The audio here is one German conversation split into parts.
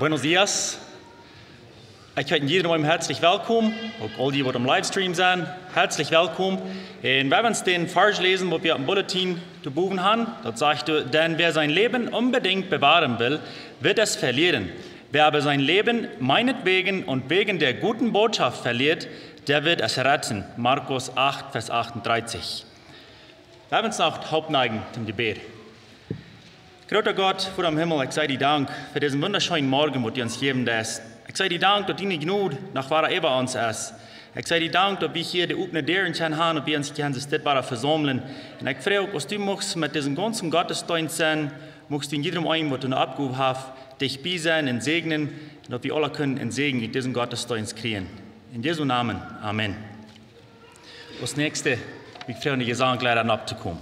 Buenos dias. Ik heet iedereen herzlich welkom, ook al die wat op livestream zijn, herzlich welkom. En we hebben den Vers lezen wat we op dem Bulletin te boven haben. Dat zegt, denn wer sein Leben unbedingt bewahren will, wird es verlieren. Wer aber sein Leben meinetwegen und wegen der guten Botschaft verliert, der wird es retten. Markus 8, Vers 38. Wir haben uns noch Hauptneigen zum Gebet. Großer Gott, vor dem Himmel, ich sei dir Dank für diesen wunderschönen Morgen, wo du uns geben lässt. Ich sei dir Dank, dass deine Gnade nach wahrer über uns ist. Ich sei dir Dank, dass wir hier die offene Dären haben und wir uns hier das wahre versammeln. Und ich freue mich, dass du möchtest mit diesem ganzen Gottesdienst sein, möchtest du in jedem einen, was du noch abgehoben hast, dich bei sein und segnen, und dass wir alle können einen Segen in diesem Gottesdienst kriegen. In Jesu Namen. Amen. Das nächste, ich freue mich, die Gesangleiter abzukommen.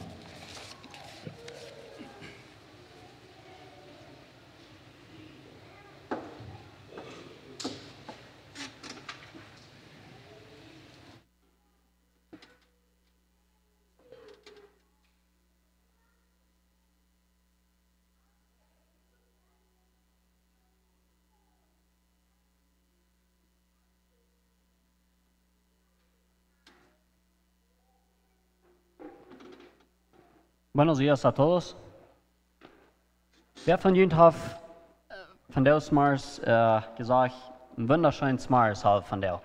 Buenos días a todos. Wer von Ihnen hat von der Mars gesagt, ein wunderschönes Mars von der?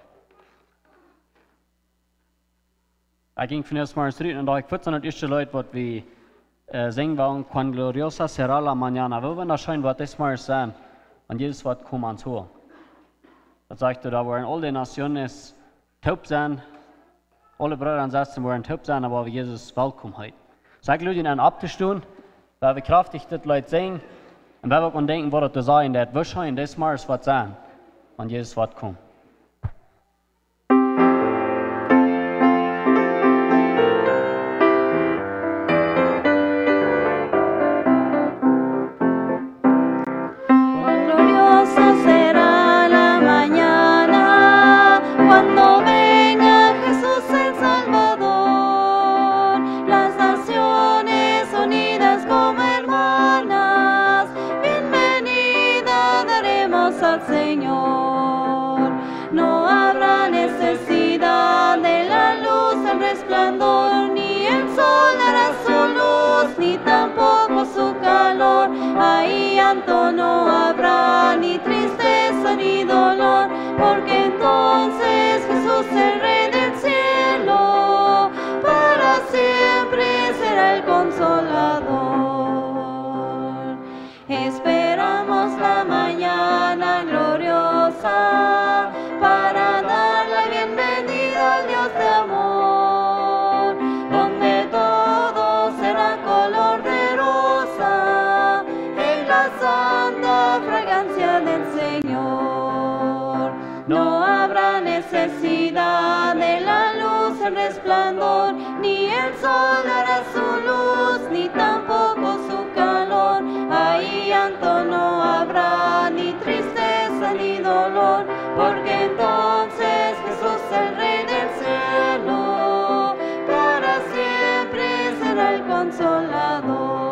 Ich ging von der Mars rein und da ich 14 erste Leute, was wir singen wollen, Cuán gloriosa será la mañana. Wie wunderschön wird das Mars sein und Jesus wird kommen ans Hohe. Das sagt da wollen alle Nationen taub sein, alle Brüder und Schwestern wollen taub sein, aber Jesus willkommen heute. Sag Leute in abzustehen, weil wir kraftig das Leute sehen und weil wir denken, was das sein, das wahrscheinlich das Mars wird sein und Jesus wird kommen. No habrá ni tristeza ni dolor, porque entonces Jesús, el Rey del cielo, para siempre será el consolador. Esperamos la mañana gloriosa para dar la bienvenida al Dios de amor, donde todo será color de rosa, santa fragancia del Señor. No habrá necesidad de la luz, el resplandor, ni el sol dará su luz, ni tampoco su calor. Ahí llanto no habrá, ni tristeza ni dolor, porque entonces Jesús, el Rey del cielo, para siempre será el consolador.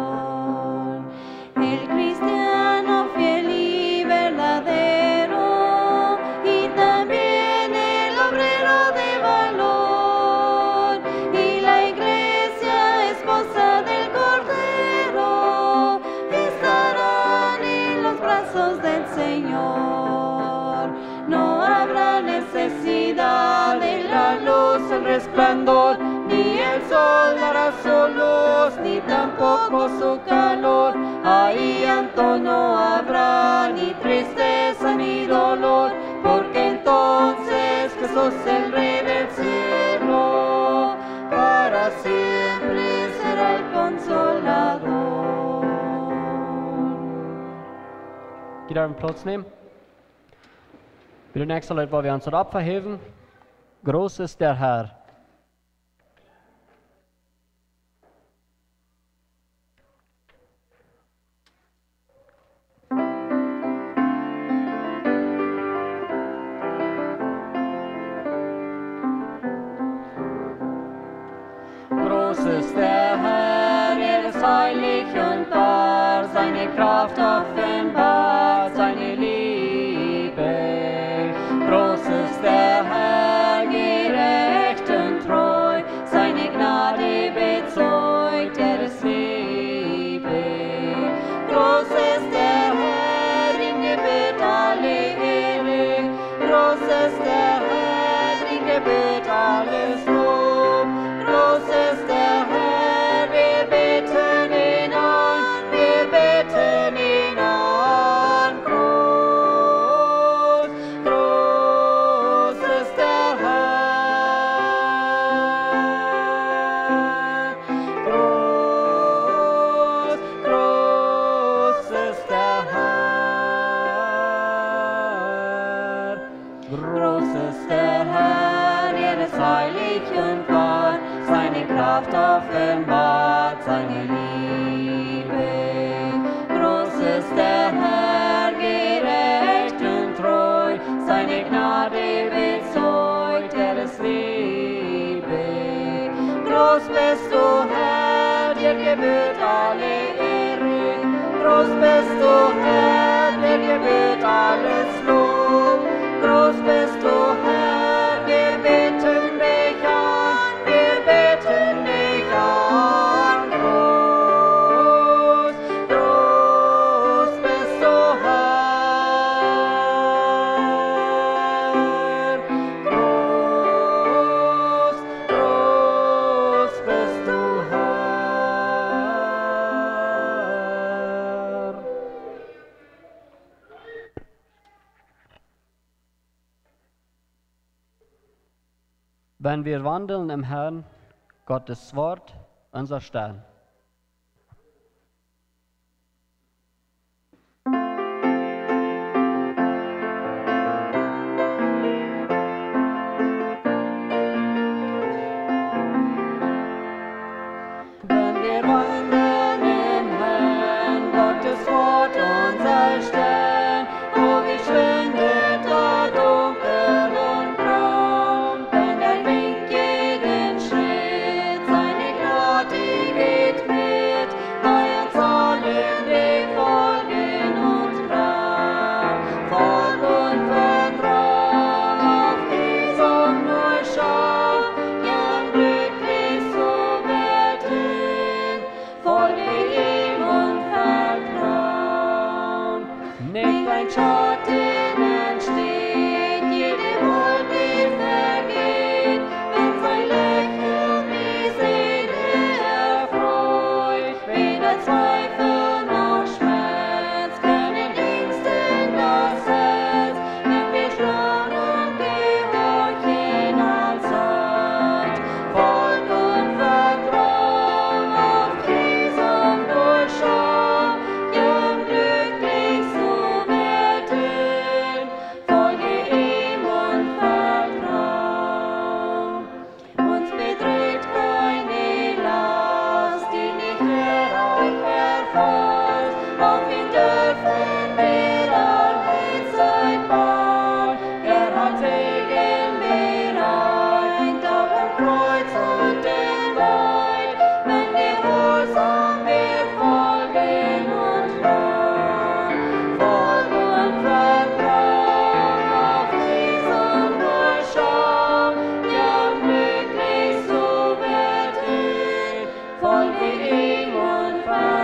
El cristiano fiel y verdadero, y también el obrero de valor, y la iglesia esposa del Cordero, estarán en los brazos del Señor. No habrá necesidad de la luz, el resplandor, ni el sol dará su luz, ni tampoco su calor. Ahí llanto no habrá, ni tristeza ni dolor, porque entonces Jesús, el Rey del cielo, para siempre será el consolador. Geht auf den Platz nehmen. Für die nächste Leute, wo wir uns abverheben. Groß ist der Herr. Groß ist der Herr, er ist heilig und wahr, seine Kraft offenbart, seine Liebe Groß ist der Herr, er ist heilig und wahr, seine Kraft offenbart, seine Liebe. Groß ist der Herr, gerecht und treu, seine Gnade bezeugt, er ist Liebe. Groß bist du, Herr, dir gebührt alle Ehre. Groß bist du, Herr, dir gebührt alles Lob. Groß bist du, Herr, wir beten dich an, wir beten dich an. Groß, groß bist du, Herr. Groß, groß bist du, Herr. Wenn wir wandeln im Herrn, Gottes Wort, unser Stern. Wenn wir wandeln im Herrn, Gottes Wort unser Stern, wo wie schwindet da dunkel und grau, wenn dein Wind jeden Schritt, seine Gnade geht mit, bei uns allen Weg folgen und trau. Folg und vertrau, auf Jesum nur schau, ja glücklich so wird hin, folge ihm und vertrau. Nicht ein Schatten entsteht, jede Wolke vergeht, wenn sein Lächeln die Seele erfreut. Weder Zweifel noch Schmerz können ängsten das Herz, wenn wir schauen und gehorchen allzeit. Folg und vertrau, auf Jesum nur schau, ja glücklich so werden, folge ihm und vertrau. Uns bedrückt keine Last, die nicht euch erfasst, auf ihn dürfen wir allezeit bauen. Er hat Segen bereit, auf dem Kreuz und im Wald, wenn gehorsam wir folgen und trauen. Folg und vertrau, auf Jesum nur schau, ja glücklich so wird hin, folge ihm und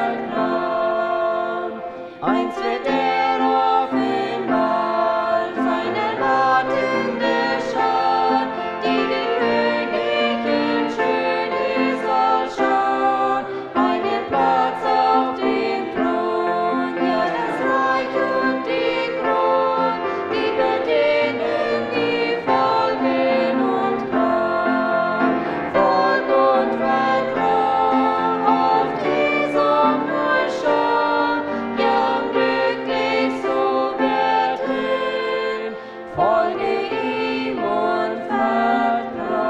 vertrau. Eins wird er offenbar, sein erwartende Schar, die den König in Schöne soll schauen, einen Platz auf dem Thron, ja das Reich und die Kron, die bedienen, die folgen und trauen. Folg und vertrau, auf Jesum nur schau, ja glücklich so wird hin, folge ihm und vertrau.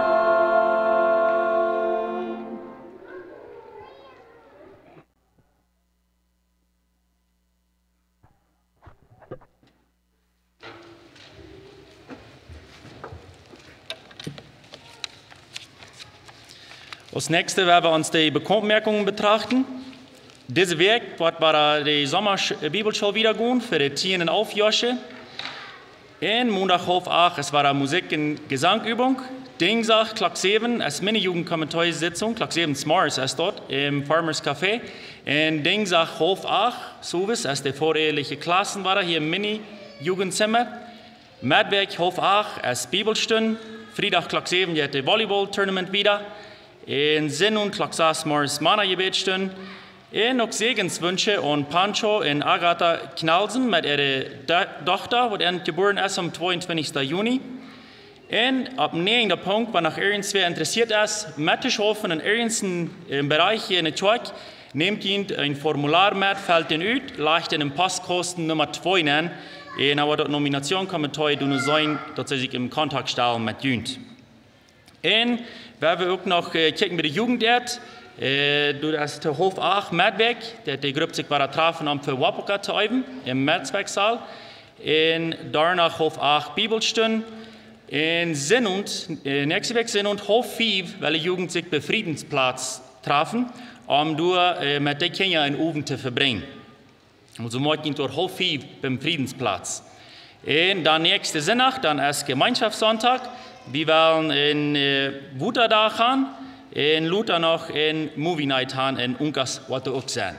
Als nächstes werden wir uns die Bemerkungen betrachten. Diese Week wird bei der Sommerbibelschule wieder gehen für die Tieren Aufjosche. En Montag half 8 es war eine Musik- und Gesangübung. Dienstag, Klock 7, es Mini-Jugendkommentariesitzung, Klock 7 Smars ist dort im Farmers Café. Und Dienstag half 8, Service, es die voreheliche Klassen war hier im Mini-Jugendzimmer. Mittwoch half 8, es Bibelstunde. Freitag, Klock 7, geht die Volleyball-Tournament wieder. In Sinn und Klock 6 Mars Mana-Gebetstunde. Und noch Segenswünsche an Pancho und Agatha Knalsen mit ihrer Tochter, die geboren ist am 22. Juni. Und ab dem nächsten Punkt, wenn noch irgendwer interessiert ist, mitzuhelfen in irgendeinem Bereich hier in der Tschuk, nehmt ihn ein Formular mit, fällt ihn aus, leicht in den Postkosten Nummer 2 an. En aber dort Nomination kommen toll, du nur sein, dass sie sich im Kontakt stellen mit Jugend. En wer wir auch noch kicken mit der Jugend du hast der Hof 8 Medweg, der die Gruppe sich war trafen, um für Wapaka zu üben, im Metzwerksaal. En danach Hof 8 Bibelstunden. En nächste Woche sind und Hof 5, weil die Jugend sich bei Friedensplatz trafen, mit den Kindern einen Abend zu verbringen. Also morgen dort Hof 5 beim Friedensplatz. Und dann nächste Sonntag, dann ist Gemeinschaftssonntag. Wir wollen in Wuterdach gehen, in Luther noch in Movie Night haben, in Unkas, was auch sein.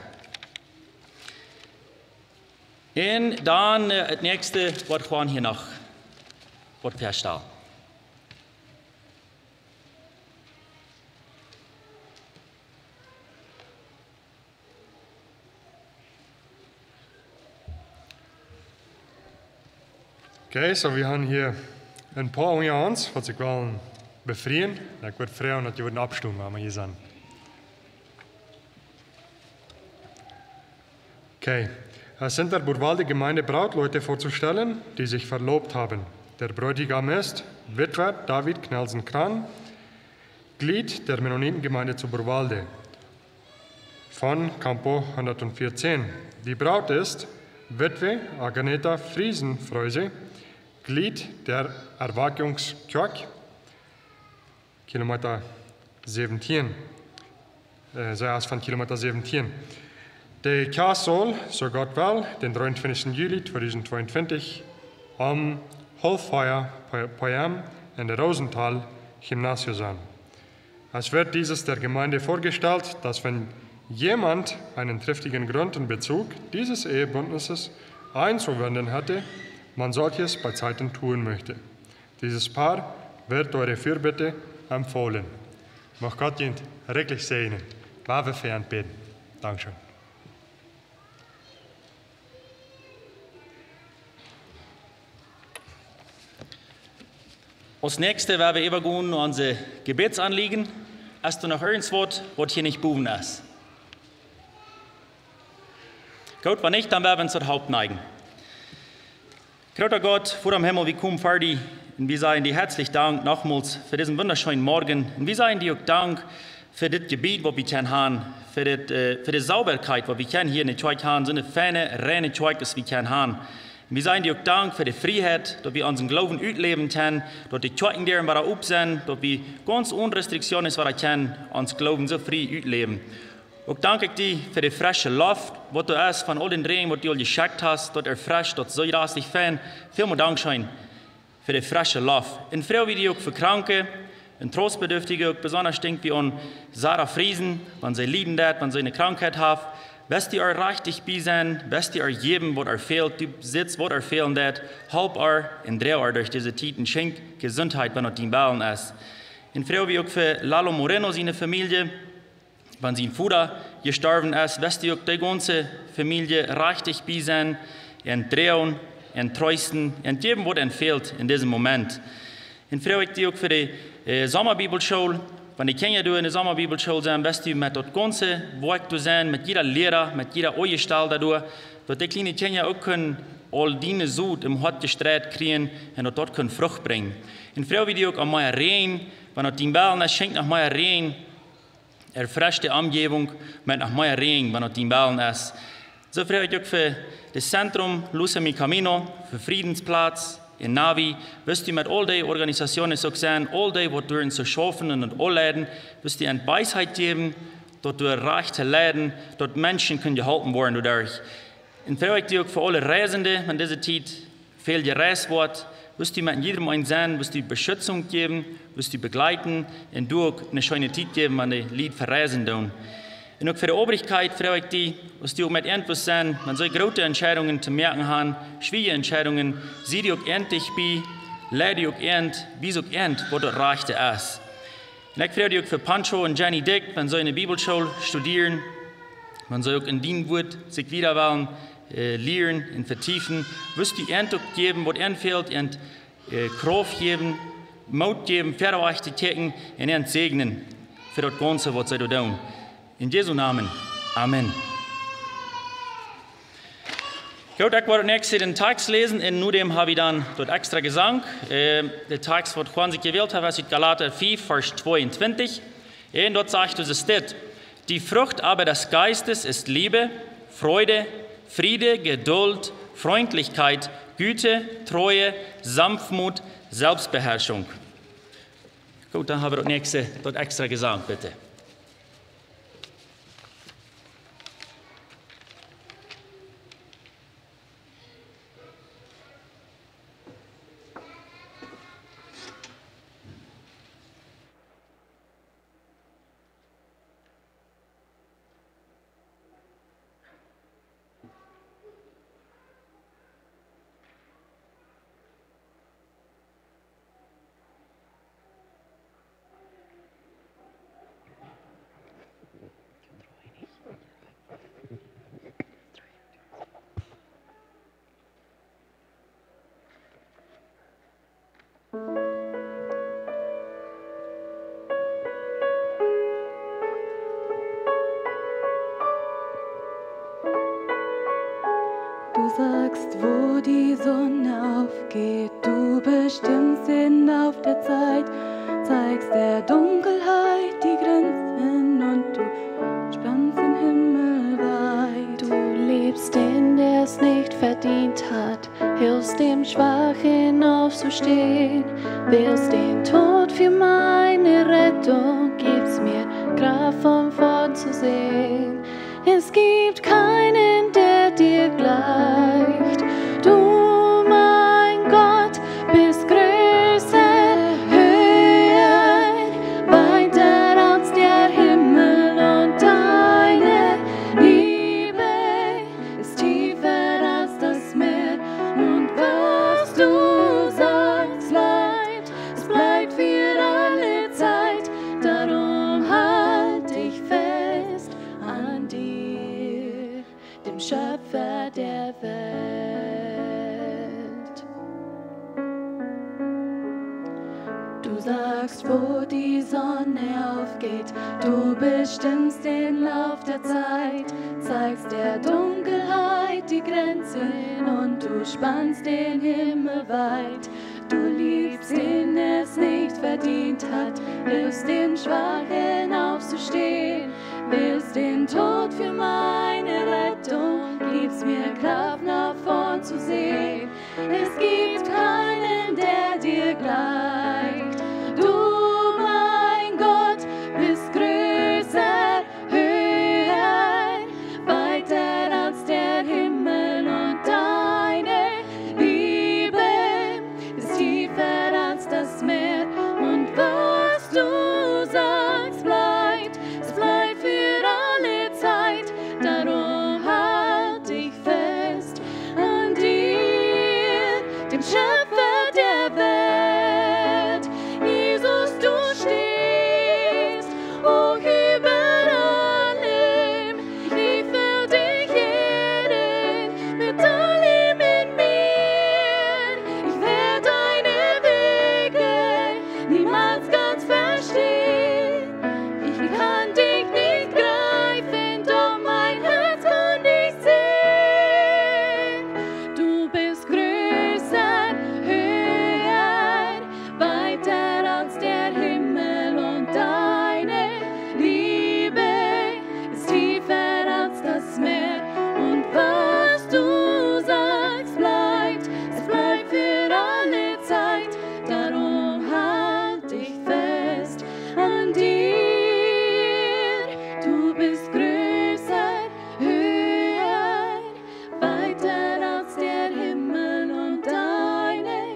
Und dann das nächste, was wir hier noch feststellen. Okay, so wir haben hier ein paar unter uns, die sich wollen befreien. Ich würde fragen, dass die abstimmen, wenn wir hier sind. Okay, es sind der Burwalde Gemeinde Brautleute vorzustellen, die sich verlobt haben. Der Bräutigam ist Witwer David Knelsen-Kran, Glied der Mennonitengemeinde zu Burwalde von Campo 114. Die Braut ist Witwe Agneta Friesenfreuse, Glied der Erweckungskirche, Kilometer 17, zuerst von Kilometer 17. Der Kirche soll, so Gott will, den 23. Juli 2022 am Hofeuer Poem in der Rosenthal Gymnasium sein. Es wird dieses der Gemeinde vorgestellt, dass wenn jemand einen triftigen Grund in Bezug dieses Ehebündnisses einzuwenden hätte, man solches bei Zeiten tun möchte. Dieses Paar wird eure Fürbitte empfohlen. Mag Gott ihn wirklich segnen. War wir fern beten. Dankeschön. Als nächstes werden wir übergehen unsere Gebetsanliegen. Hast du noch irgendwas, was hier nicht buben ist? Gut, wenn nicht, dann werden wir uns zur Haupt neigen. Großer Gott, vor dem Himmel, wir kommen vor dir und wir sagen dir herzlich Dank nochmals für diesen wunderschönen Morgen. Und wir sagen dir auch Dank für das Gebiet, was wir haben, für die Sauberkeit, was wir hier in der Kirche haben, so eine feine, reine Kirche, die wir haben. Und wir sagen dir auch Dank für die Freiheit, dass wir unseren Glauben ausleben können, dass die Kirchen deren wir auf sind, dass wir ganz ohne Restriktionen, was wir können, uns Glauben so frei ausleben. Auch danke ich dir für die frische Luft, was du hast von all den Regen, was du all geschickt hast, dort erfrischt, dort so rastig fein. Vielen Dank für die frische Luft. Und freue mich auch für Kranke und Trostbedürftige, besonders denkt wie an Sarah Friesen, wenn sie lieben hat, wenn sie eine Krankheit hat. Wirst ihr richtig bei sein, wirst ihr geben, was fehlt, du sitzt, was fehlen hat, halb und dreh durch diese Zeit und schenk Gesundheit, wenn er die Ballen ist. Und freue mich auch für Lalo Moreno, seine Familie. Wenn sein Vater gestorben ist, wirst ihr auch die ganze Familie richtig bei sein, und drehen, und trösten, und geben, was fehlt in diesem Moment. Und freue ich auch für die Sommerbibelschule. Wenn die Kinder in der Sommerbibelschule sind, wirst du mit das ganze Werk sein, mit jeder Lehrer, mit jeder Eugestalt dadurch, dass die kleinen Kinder auch können all diese Sud im Hort gestreut kriegen und dort können Frucht bringen. Und freue ich auch an meiner Regen, wenn das die Ballen schenkt nach meiner Regen, erfrischt die Umgebung mit nach meiner Regen, wenn das die Ballen ist. So freue ich auch für das Zentrum Luz en mi Camino, für Friedensplatz, in Navi, wirst du mit all den Organisationen so sein, all die, die durch zu schaffen und all leiden, wirst du eine Weisheit geben, dort du reich zu leiden, dort Menschen können geholfen werden dadurch. Und freue ich dich auch für alle Reisende, wenn diese Zeit viel gereist wird, wirst du mit jedem einen sein, wirst du Beschützung geben, wirst du begleiten und du auch eine schöne Zeit geben, wenn die Lied verreisen tun. Und auch für die Obrigkeit freue ich dich, was die auch mit irgendwas sein, wenn so große Entscheidungen zu merken haben, schwierige Entscheidungen, sieh die auch endlich bei, lehre die auch wie so was das Reichte ist. Und ich freue dich auch für Pancho und Jenny Dick, wenn sie in der Bibelschule studieren, wenn sie auch in den Wort sich wieder wollen, lehren und vertiefen, wirst du auch geben, was fehlt, und Kraft geben, Mut geben, Pferdeachtigkeiten und segnen für das Ganze, was sie da tun. In Jesu Namen. Amen. Gut, ich werde nächstes den Text lesen und nur dem habe ich dann dort extra Gesang. Der Text, den Juan sich gewählt hat, ist Galater 4, Vers 22. Und dort sagt es steht, die Frucht aber des Geistes ist Liebe, Freude, Friede, Geduld, Freundlichkeit, Güte, Treue, Sanftmut, Selbstbeherrschung. Gut, dann haben wir das nächste dort extra Gesang, bitte. Du sagst, wo die Sonne aufgeht, du bestimmst den Lauf der Zeit, zeigst der Dunkelheit die Grenzen und du spannst den Himmel weit. Du liebst den, der es nicht verdient hat, hilfst dem Schwachen aufzustehen, willst den Tod für meine Rettung, gibst mir Kraft von vorn zu sehen. Es gibt keinen, der dir gleicht. Du, mein Gott, bist größer, höher, weiter als der Himmel und deine Liebe ist tiefer als das Meer. Und was du sagst, bleibt, es bleibt für alle Zeit. Darum halt dich fest an dir, dem Schöpfer der Welt. Du sagst, wo die Sonne aufgeht, du bestimmst den Lauf der Zeit, zeigst der Dunkelheit die Grenzen und du spannst den Himmel weit. Du liebst, den es nicht verdient hat, hilfst den Schwachen aufzustehen, willst den Tod für meine Rettung, gibst mir Kraft nach vorn zu sehen. Es gibt keinen, der dir gleicht. Du, mein Gott, bist größer, höher, weiter als der Himmel und deine Liebe ist tiefer als das Meer. Und was du sagst, bleibt, es bleibt für alle Zeit. Darum halt dich fest an dir, dem Schöpfer der Welt. Jesus, du stehst hoch über allem. Ich will dich ehren mit allem in mir. Ich werde deine Wege niemals ganz verstehen. Ich kann dich nicht greifen, doch mein Herz kann dich sehen. Du bist größer, höher, weiter als der Himmel und deine Liebe ist tiefer als das Meer. Und was du sagst, bleibt, es bleibt für alle Zeit. Darum halt dich fest an dir. Du bist größer, höher, weiter als der Himmel und deine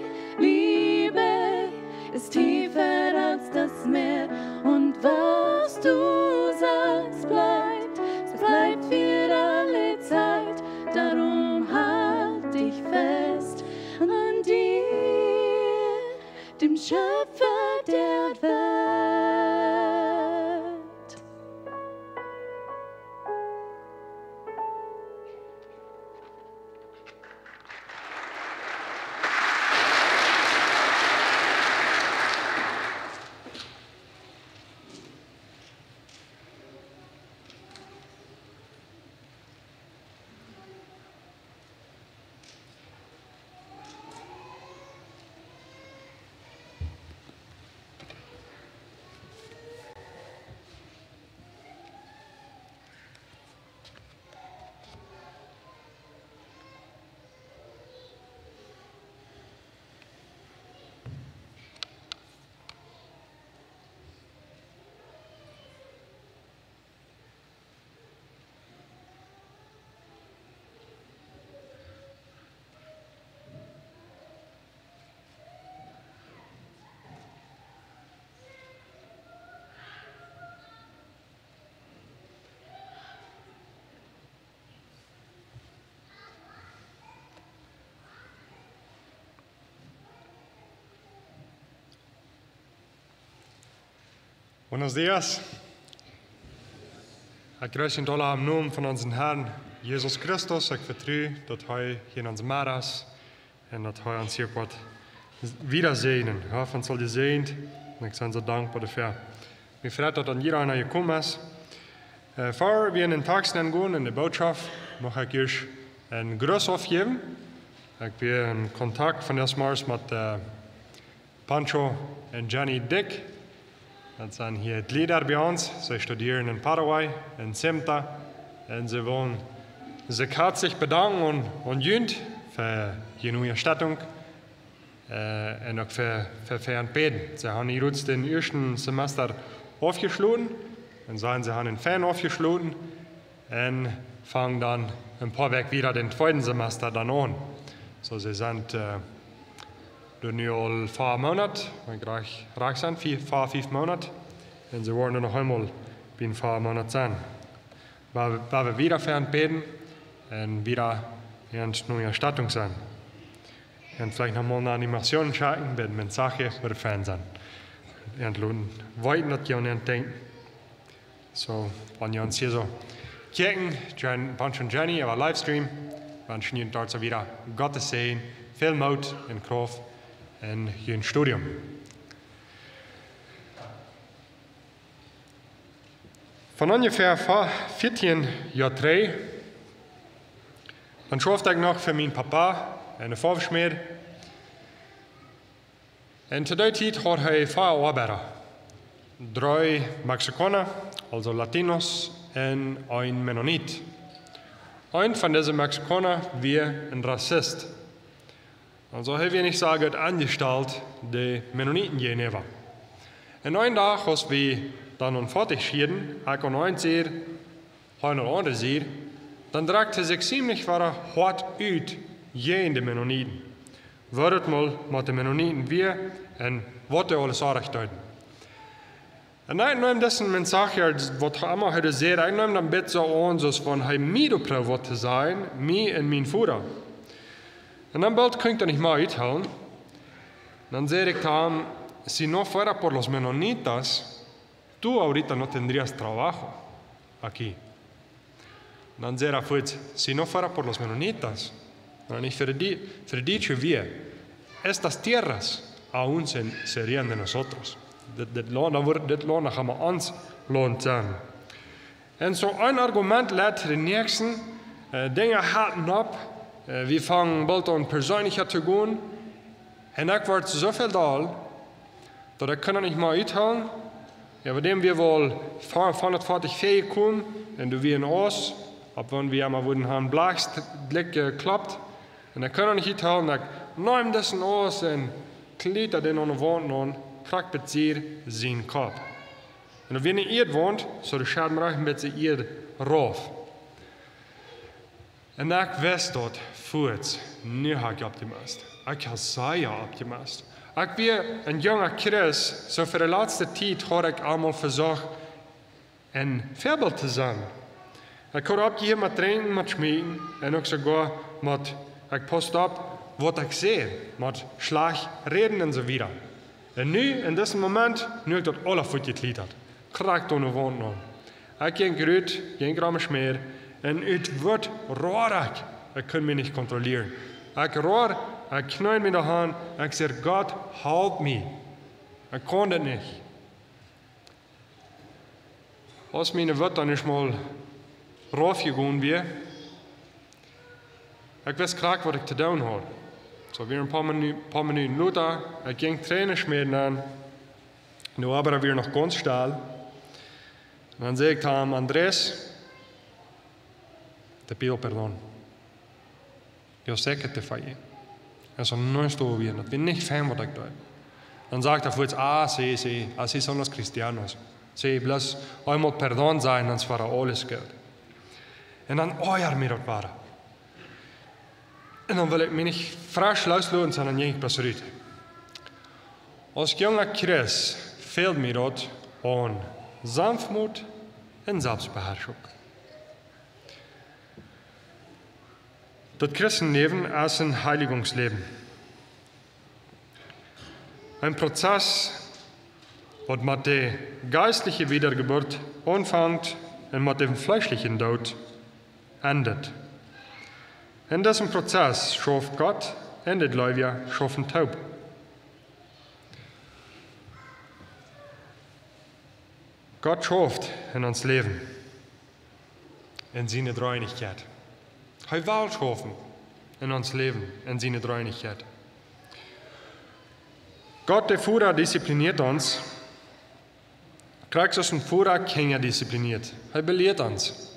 Liebe ist tiefer als das Meer. Und was du sagst, bleibt, es bleibt für alle Zeit. Darum halt dich fest an dir, dem Schöpfer der Welt. Buenos dias. Ik grüße in alle im Namen von unserem Herrn Jesus Christus. Ich vertraue, dass er hier in uns Maras und dass er uns hier wird wiedersehen. Ich hoffe, uns soll die sehen. Und ich bin so dankbar dafür. Ich freue mich, dass an jeder einer gekommen ist. Bevor wir in den Tag gehen, in der Botschaft, möchte ich euch einen Gruß aufgeben. Ich bin in Kontakt von erstmals mit Pancho und Jenny Dick. Das sind hier die Leader bei uns. Sie studieren in Paraguay, in Cemta. Und sie wollen sich herzlich bedanken und jünt für die neue Stattung und auch für ein Beten. Sie haben hier jetzt den ersten Semester aufgeschlossen und sagen, sie haben den Fan aufgeschlossen und fangen dann ein paar Wochen wieder den zweiten Semester dann an. So, sie sind nu al 4 Monate, ik raak zijn, 5 Monate. En ze worden nog eenmaal binnen 4 Monate zijn. Waar we wieder für ihn beten und wieder in eine neue Erstattung sein. Und vielleicht nochmal eine Animation schauen, wenn man Sache für Fan sind. Und wollten, dass ihr an ihn denken. So, wenn ihr uns hier so kijken, Pancho und Jenny, aber Livestream, wünschen wir dort so wieder Gottes Segen, viel Mut und Kraft in je Studium. Von ungefähr 14 Jahren 3, dann schaffte ich noch für meinen Papa eine Vorschmied. Und zu der Zeit hat er 4 Arbeiter. 3 Mexikaner, also Latinos, und ein Mennonit. Ein von diesen Mexikanern war ein Rassist. Also habe ich nicht sagen, angestellt, die Mennoniten gegenüber. Und einen Tag, als wir dann nun fertig schieden, ich und ein sehe, ein oder andere sehe, dann drückte sich ziemlich hart aus gegen die Mennoniten. Würdet mal mit den Mennoniten wir und was alles anrichten. Und ich nehme das in Sache, was ich immer heute sehe, ich nehme dann bitte so an, als wenn er mir geprobt zu sein, mir und mein Vater. Und dann bald könnt ihr nicht mehr uithalen. Dann sehe ich dann, si no fuera por los menonitas, tú ahorita no tendrías trabajo aquí. Dann sehe ich fuera, si no fuera por los menonitas, dann nicht für dicho wir, estas tierras aún serían de nosotros. Das Land haben wir uns lohnt sein. Und so ein Argument lädt den nächsten Dinge harten ab. Wir fangen bald an persönlicher zu gehen. Und ich werde so viel da, dass ich nicht mehr uithalen. Ja, bei dem wir wohl 440 fähig kommen, und du wir aus, ab wenn wir einmal wurden haben, Blick geklappt. Und ich kann nicht uithalen, ich nehme das aus und kletter den an der Wand an, kriegt bezieht seinen Kopf. Und wenn ihr wohnt, so der Schaden ein bisschen ihr rauf. Und ich weiß dort, voorts, nu habe ich optimist. Ich habe sehr optimist. Ich bin ein junger Christ, so für die letzte Zeit habe ich einmal versucht, ein Vorbild zu sein. Ich habe abgegeben mit Trinken, mit Schmieden und auch sogar mit, ich poste ab, was ich sehe, mit Schlag, Reden und so weiter. Und nu, in diesem Moment, nu habe ich das alle voet geklettert. Krakt ohne Wand an. Ich gehe gerührt, gehe gramme Schmier, und es wird rohrig. Ich kann mich nicht kontrollieren. Ich rohr, ich knall mich daran, ich sage, Gott, halt mich. Ich kann das nicht. Als meine Wörter nicht mal raufgegangen wäre, ich weiß gerade, was ich zu tun habe. So, wir ein paar Minuten lauter, ich ging Tränen schmieren an, nu aber wir noch ganz still. Und dann sage ich ihm, Andrés, te pido perdón. Yo sé que te fallé. Eso no estuvo bien. Ich bin nicht Fan, was ich tue. Dann sagt er vorhin, sí, así son los cristianos. Sí, bloß einmal Perdón sein, dann war alles gut. Und dann euer mir das war. Und dann will ich mich nicht frisch loslassen, sondern nicht besser. Als junger Christ fehlt mir dort an Sanftmut und Selbstbeherrschung. Das Christenleben ist ein Heiligungsleben. Ein Prozess was mit der geistlichen Wiedergeburt anfängt und mit dem fleischlichen Tod endet. In diesem Prozess schafft Gott und die Gläubiger schaffen taub. Gott schafft in uns Leben, in seine Dreinigkeit. Er will schaffen in uns Leben, in seine Dreinigkeit. Gott, der Führer, diszipliniert uns. Christus ein Führer, keiner diszipliniert. Er belehrt uns.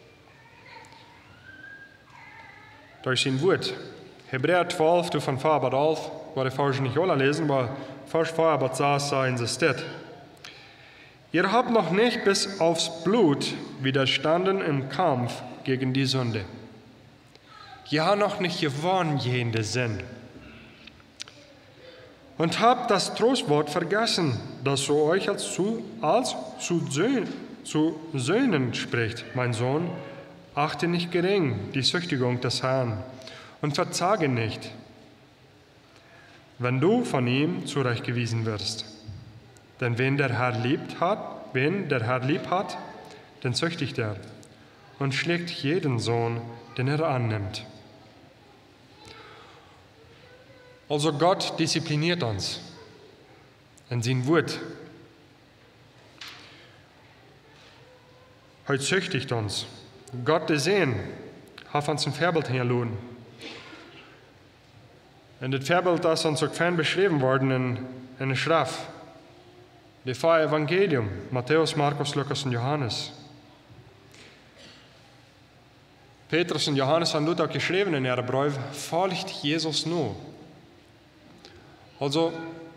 Durch sein Wort. Hebräer 12, du von 4 bis 11, war der Vers nicht alle lesen, aber Vers 4 bis 6 sagen sie steht. Ihr habt noch nicht bis aufs Blut widerstanden im Kampf gegen die Sünde. Ihr habt noch nicht gewonnen jene Sinn. Und habt das Trostwort vergessen, das zu euch als zu Söhnen spricht. Mein Sohn, achte nicht gering die Züchtigung des Herrn und verzage nicht, wenn du von ihm zurechtgewiesen wirst. Denn wen der Herr lieb hat, den züchtigt er und schlägt jeden Sohn, den er annimmt. Also Gott diszipliniert uns in sein Wort. Er züchtigt uns. Gott der Sehen hat uns ein Vorbild hergelassen. Und das Vorbild ist uns auch fein beschrieben worden in der Schrift. Die 4 Evangelium, Matthäus, Markus, Lukas und Johannes. Petrus und Johannes haben dort auch geschrieben in ihrem Brief, folgt Jesus nur. Also,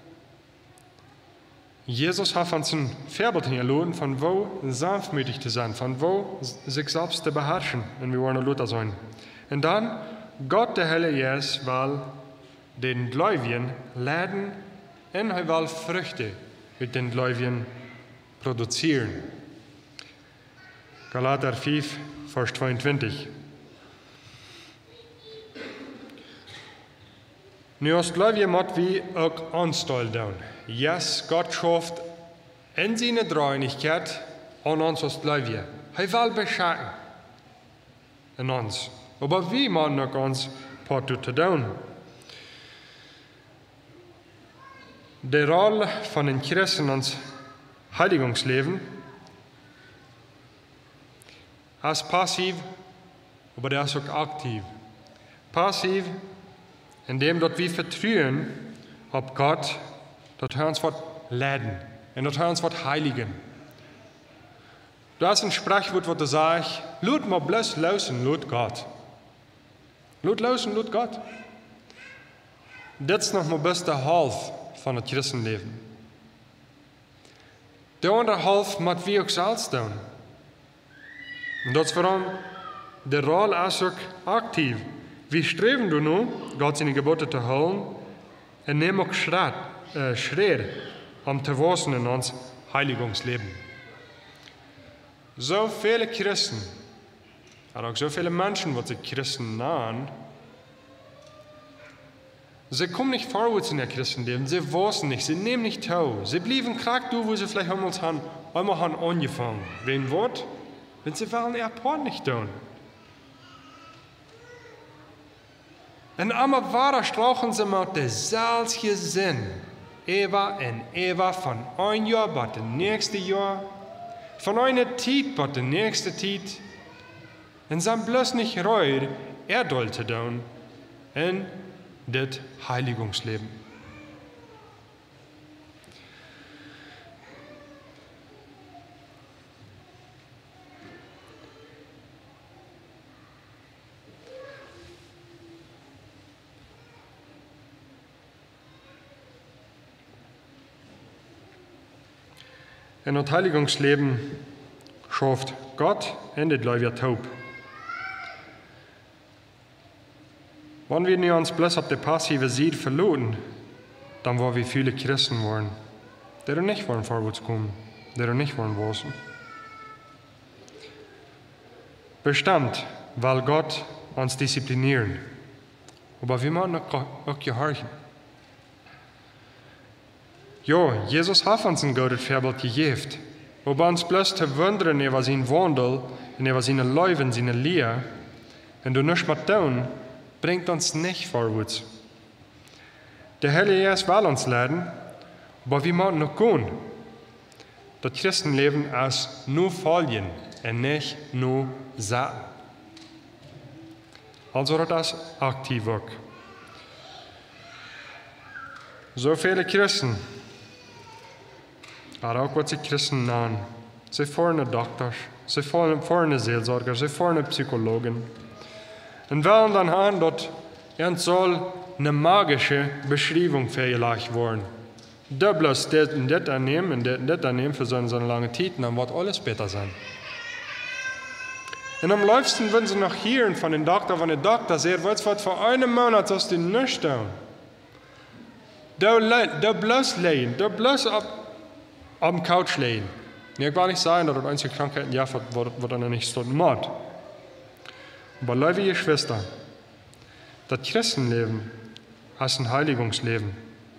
Jesus hat uns ein Vorbild hergelassen, von wo sanftmütig zu sein, von wo sich selbst zu beherrschen, und wir wollen Luther sein. Und dann, Gott, der Heilige Jesus, will den Gläubigen leiden und er will Früchte mit den Gläubigen produzieren. Galater 5, Vers 22. Nu als Gläubige moet wie ook aanstel doen. Yes, Gott schafft in seine Dreieinigkeit an uns als Gläubige. Er will beschenken in uns. Aber wie müssen auch uns paar zu tun? Die Rolle von den Christen ins Heiligungsleben ist passiv, aber der ist auch aktiv. Passiv, indem dort wir vertrauen auf Gott, dort wir uns was leiden und dort wir uns was heiligen. Da ist ein Sprichwort, wo du sagst, laut mal bloß lausen, laut Gott. Laut lausen, laut Gott. Das ist noch mal bis der Half van het christenleven. De andere half moet we ook zelf doen. En dat is waarom de rol is ook actief. We streven er nu, God zijn geboden te houden, en nemen ook schreer om te wassen in ons heiligungsleben. So viele Christen, aber auch so viele Menschen, die sich Christen nahen, sie kommen nicht vorwärts in ihr Christenleben, sie wachsen nicht, sie nehmen nicht teil. Sie blieben krank, wo sie vielleicht einmal haben angefangen. Wen Wort? Wenn sie wollen ihr Part nicht tun. Und einmal wahrer strauchen sie mit der selben Sinn. Eva und Eva von ein Jahr bis das nächste Jahr. Von einer Zeit bis die nächste Zeit. Und sie haben bloß nicht reut, Erdol zu tun. Und das Heiligungsleben. In das Heiligungsleben schafft Gott und die Gläubiger taub. Wenn wir uns bloß auf die passive Seite verloren, dann wollen wir viele Christen wollen, die nicht wollen vorwärts kommen, die nicht wollen wachsen. Bestimmt, weil Gott uns disziplinieren, aber wir müssen auch gehorchen. Ja, Jesus hat uns ein gutes Vorbild gegeben. Aber uns bloß zu wundern über seinen Wandel und über seine Leben, seine Lehre, und du nicht mehr tun, bringt uns nicht vorwärts. Der Heilige Geist will uns leiden, aber wir müssen noch gehen. Das Christenleben ist nur folgen und nicht nur sagen. Also das ist aktiv Werk. So viele Christen, aber auch was sie Christen nennen, sie fahren einen Doktor, sie fahren einen Seelsorger, sie fahren einen Psychologen. Und wollen dann haben, dass soll eine magische Beschreibung vielleicht werden. Da bloß das und das annehmen und das annehmen für so eine lange Zeit, dann wird alles besser sein. Und am liebsten würden sie noch hören von dem Doktor, wenn der Doktor sagt, was wird vor einem Monat hast du nicht tun. Da bloß liegen, da bloß auf dem Couch liegen. Ich will nicht sagen, dass das einzige Krankheiten ja wird dann nicht so macht. Aber liebe Geschwister, das Christenleben ist ein Heiligungsleben.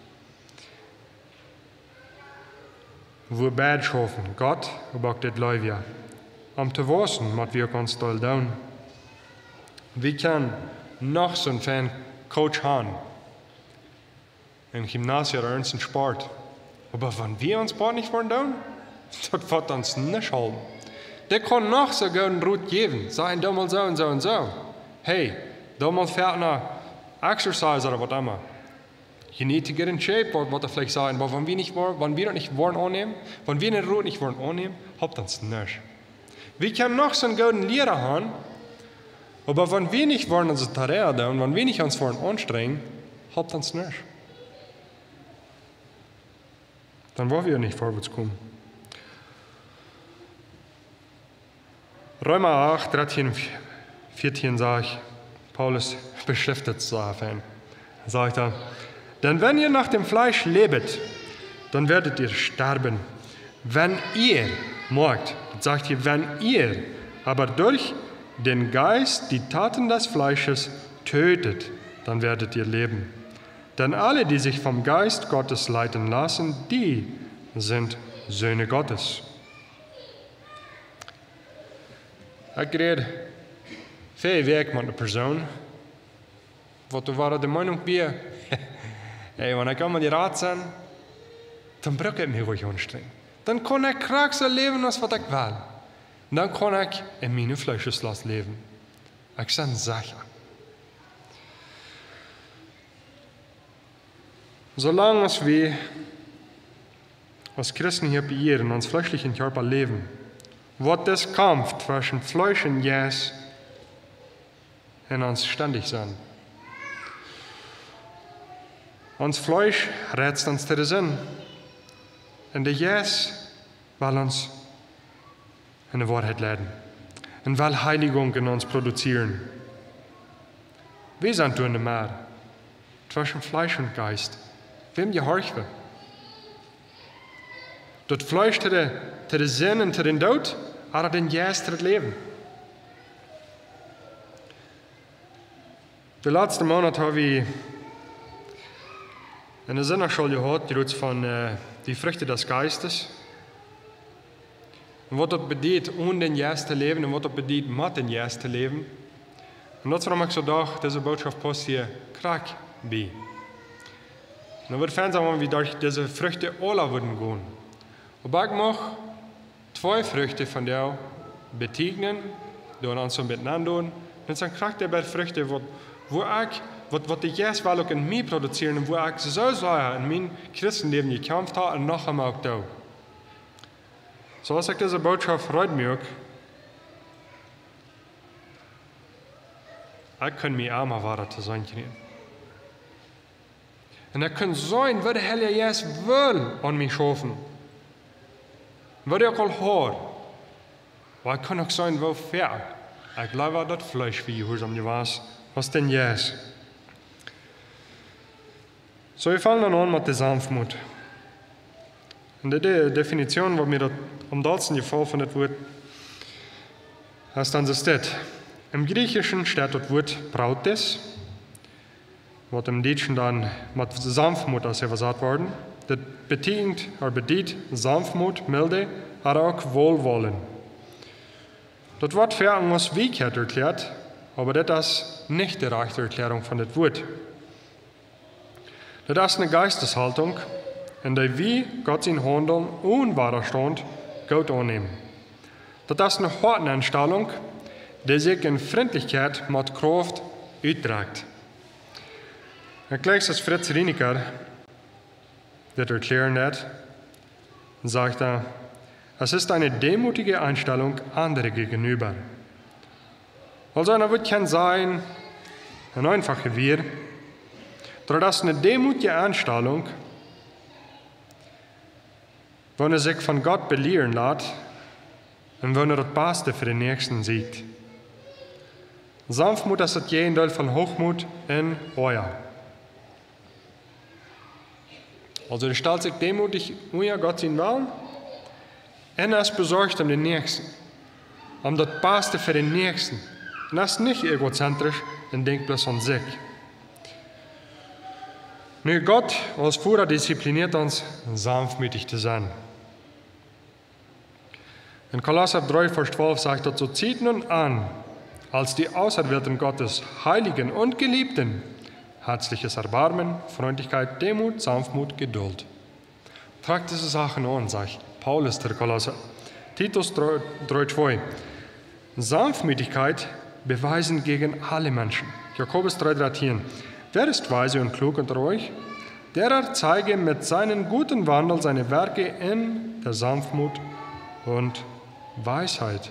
Wo beide schaffen, Gott und auch das Leute. Am zu wissen, was wir uns da tun. Wir können noch so einen Coach haben, im Gymnasium oder in Sport. Aber wenn wir uns Sport nicht tun, das wird uns nicht halten. Der kann noch so einen Route geben, sagen, da mal so und so und so. Hey, da mal fährt nach Exercise oder was immer. You need to get in shape, was er vielleicht sagen. Aber wenn wir das nicht wollen annehmen, wenn wir den Route nicht wollen annehmen, habt uns nicht. Wir können noch so einen guten Lehrer haben, aber wenn wir nicht wollen unsere Tarea tun, wenn wir nicht uns wollen anstrengen, habt uns nicht. Dann wollen wir nicht vorwärts kommen. Römer 8, 13, 14 sage ich, Paulus beschriftet es davon. Sagt er, denn wenn ihr nach dem Fleisch lebt, dann werdet ihr sterben. Wenn ihr, morgt, sagt ihr, wenn ihr aber durch den Geist die Taten des Fleisches tötet, dann werdet ihr leben. Denn alle, die sich vom Geist Gottes leiten lassen, die sind Söhne Gottes. Ich rede veel werk met een persoon, wat waren de Meinung bij, hey, wenn ich einmal die Rat sein, dann brauche ich mich ruhig anstrengen. Dann kann ich krass so leben, als was ich will. Und dann kann ich in meine Fleischeslast leben. Ich bin sicher. Solange wir als Christen hier bei in uns fleischlichen Körper leben, wird das Kampf zwischen Fleisch und Jes in uns ständig sein. Uns Fleisch rätst uns den Sinn. Und der Jes will uns in die Wahrheit leiten. Und will Heiligung in uns produzieren. Wir sind in der Meer. Zwischen Fleisch und Geist. Wem gehorchen wir? Das Fleisch zu den Sinn und zu den Tod, aber den Jes zu dem Leben. Den letzten Monat habe ich in der Sinnerschule gehört, die von die Früchte des Geistes. Und was das bedeutet, ohne den Jes zu leben und was das bedeutet, mit den Jes zu leben. Und das warum ich so dachte, diese Botschaft passt hier krack bei. Und dann wird Fernsehen, wie durch diese Früchte alle würden gehen. Aber ich mag 2 Früchte von der betegnen, die uns so miteinander tun. Und dann kriegt der Früchte, wo ich, was die Jes will auch in mir produzieren und wo ich so sehr in meinem Christenleben gekämpft habe und noch einmal auch da. So als ich diese Botschaft freut mich, ich kann mich armer werden zu sein kriegen. Und er kann sein, was der Heilige Jes will an mich schaffen. Was ich auch höre. Aber ich kann auch sein, wo fair. Ich glaube, das Fleisch wie Gehorsam was, was denn Jes. So, wir fangen dann an mit der Sanftmut. Und die Definition, die mir das am dollsten gefällt von dem Wort, heißt dann das. Im Griechischen steht das Wort Brautes, was im Deutschen dann mit Sanftmut als übersetzt worden. das bedient Sanftmut, Milde, aber auch Wohlwollen. Das Wort für uns Wiegheit erklärt, aber das ist nicht die rechte Erklärung von dem Wort. Das ist eine Geisteshaltung, in der wir Gott sein Handeln unwiderstand gut annehmen. Das ist eine Horteneinstellung, die sich in Freundlichkeit mit Kraft uitdraagt. Gleich als Fritz Rieniker das erklären hat, sagt es ist eine demutige Einstellung anderen gegenüber. Also er wird kein sein, ein einfacher Wir, aber das ist eine demutige Einstellung, wenn er sich von Gott belehren lässt und wenn er das Beste für den Nächsten sieht. Sanftmut ist das Gegenteil von Hochmut und Euer. Also er stellt sich demutig unter Gott sein Willen und er ist besorgt um den Nächsten, um das Beste für den Nächsten. Und das ist nicht egozentrisch und denkt bloß an sich. Nu, Gott als Führer diszipliniert uns, sanftmütig zu sein. In Kolosser 3, Vers 12 sagt er, so zieht nun an, als die Auserwählten Gottes, Heiligen und Geliebten, herzliches Erbarmen, Freundlichkeit, Demut, Sanftmut, Geduld. Tragt diese Sachen an, sagt Paulus der Kolosser. Titus 3,2. Sanftmütigkeit beweisen gegen alle Menschen. Jakobus 3,13. Wer ist weise und klug unter euch? Der zeige mit seinem guten Wandel seine Werke in der Sanftmut und Weisheit.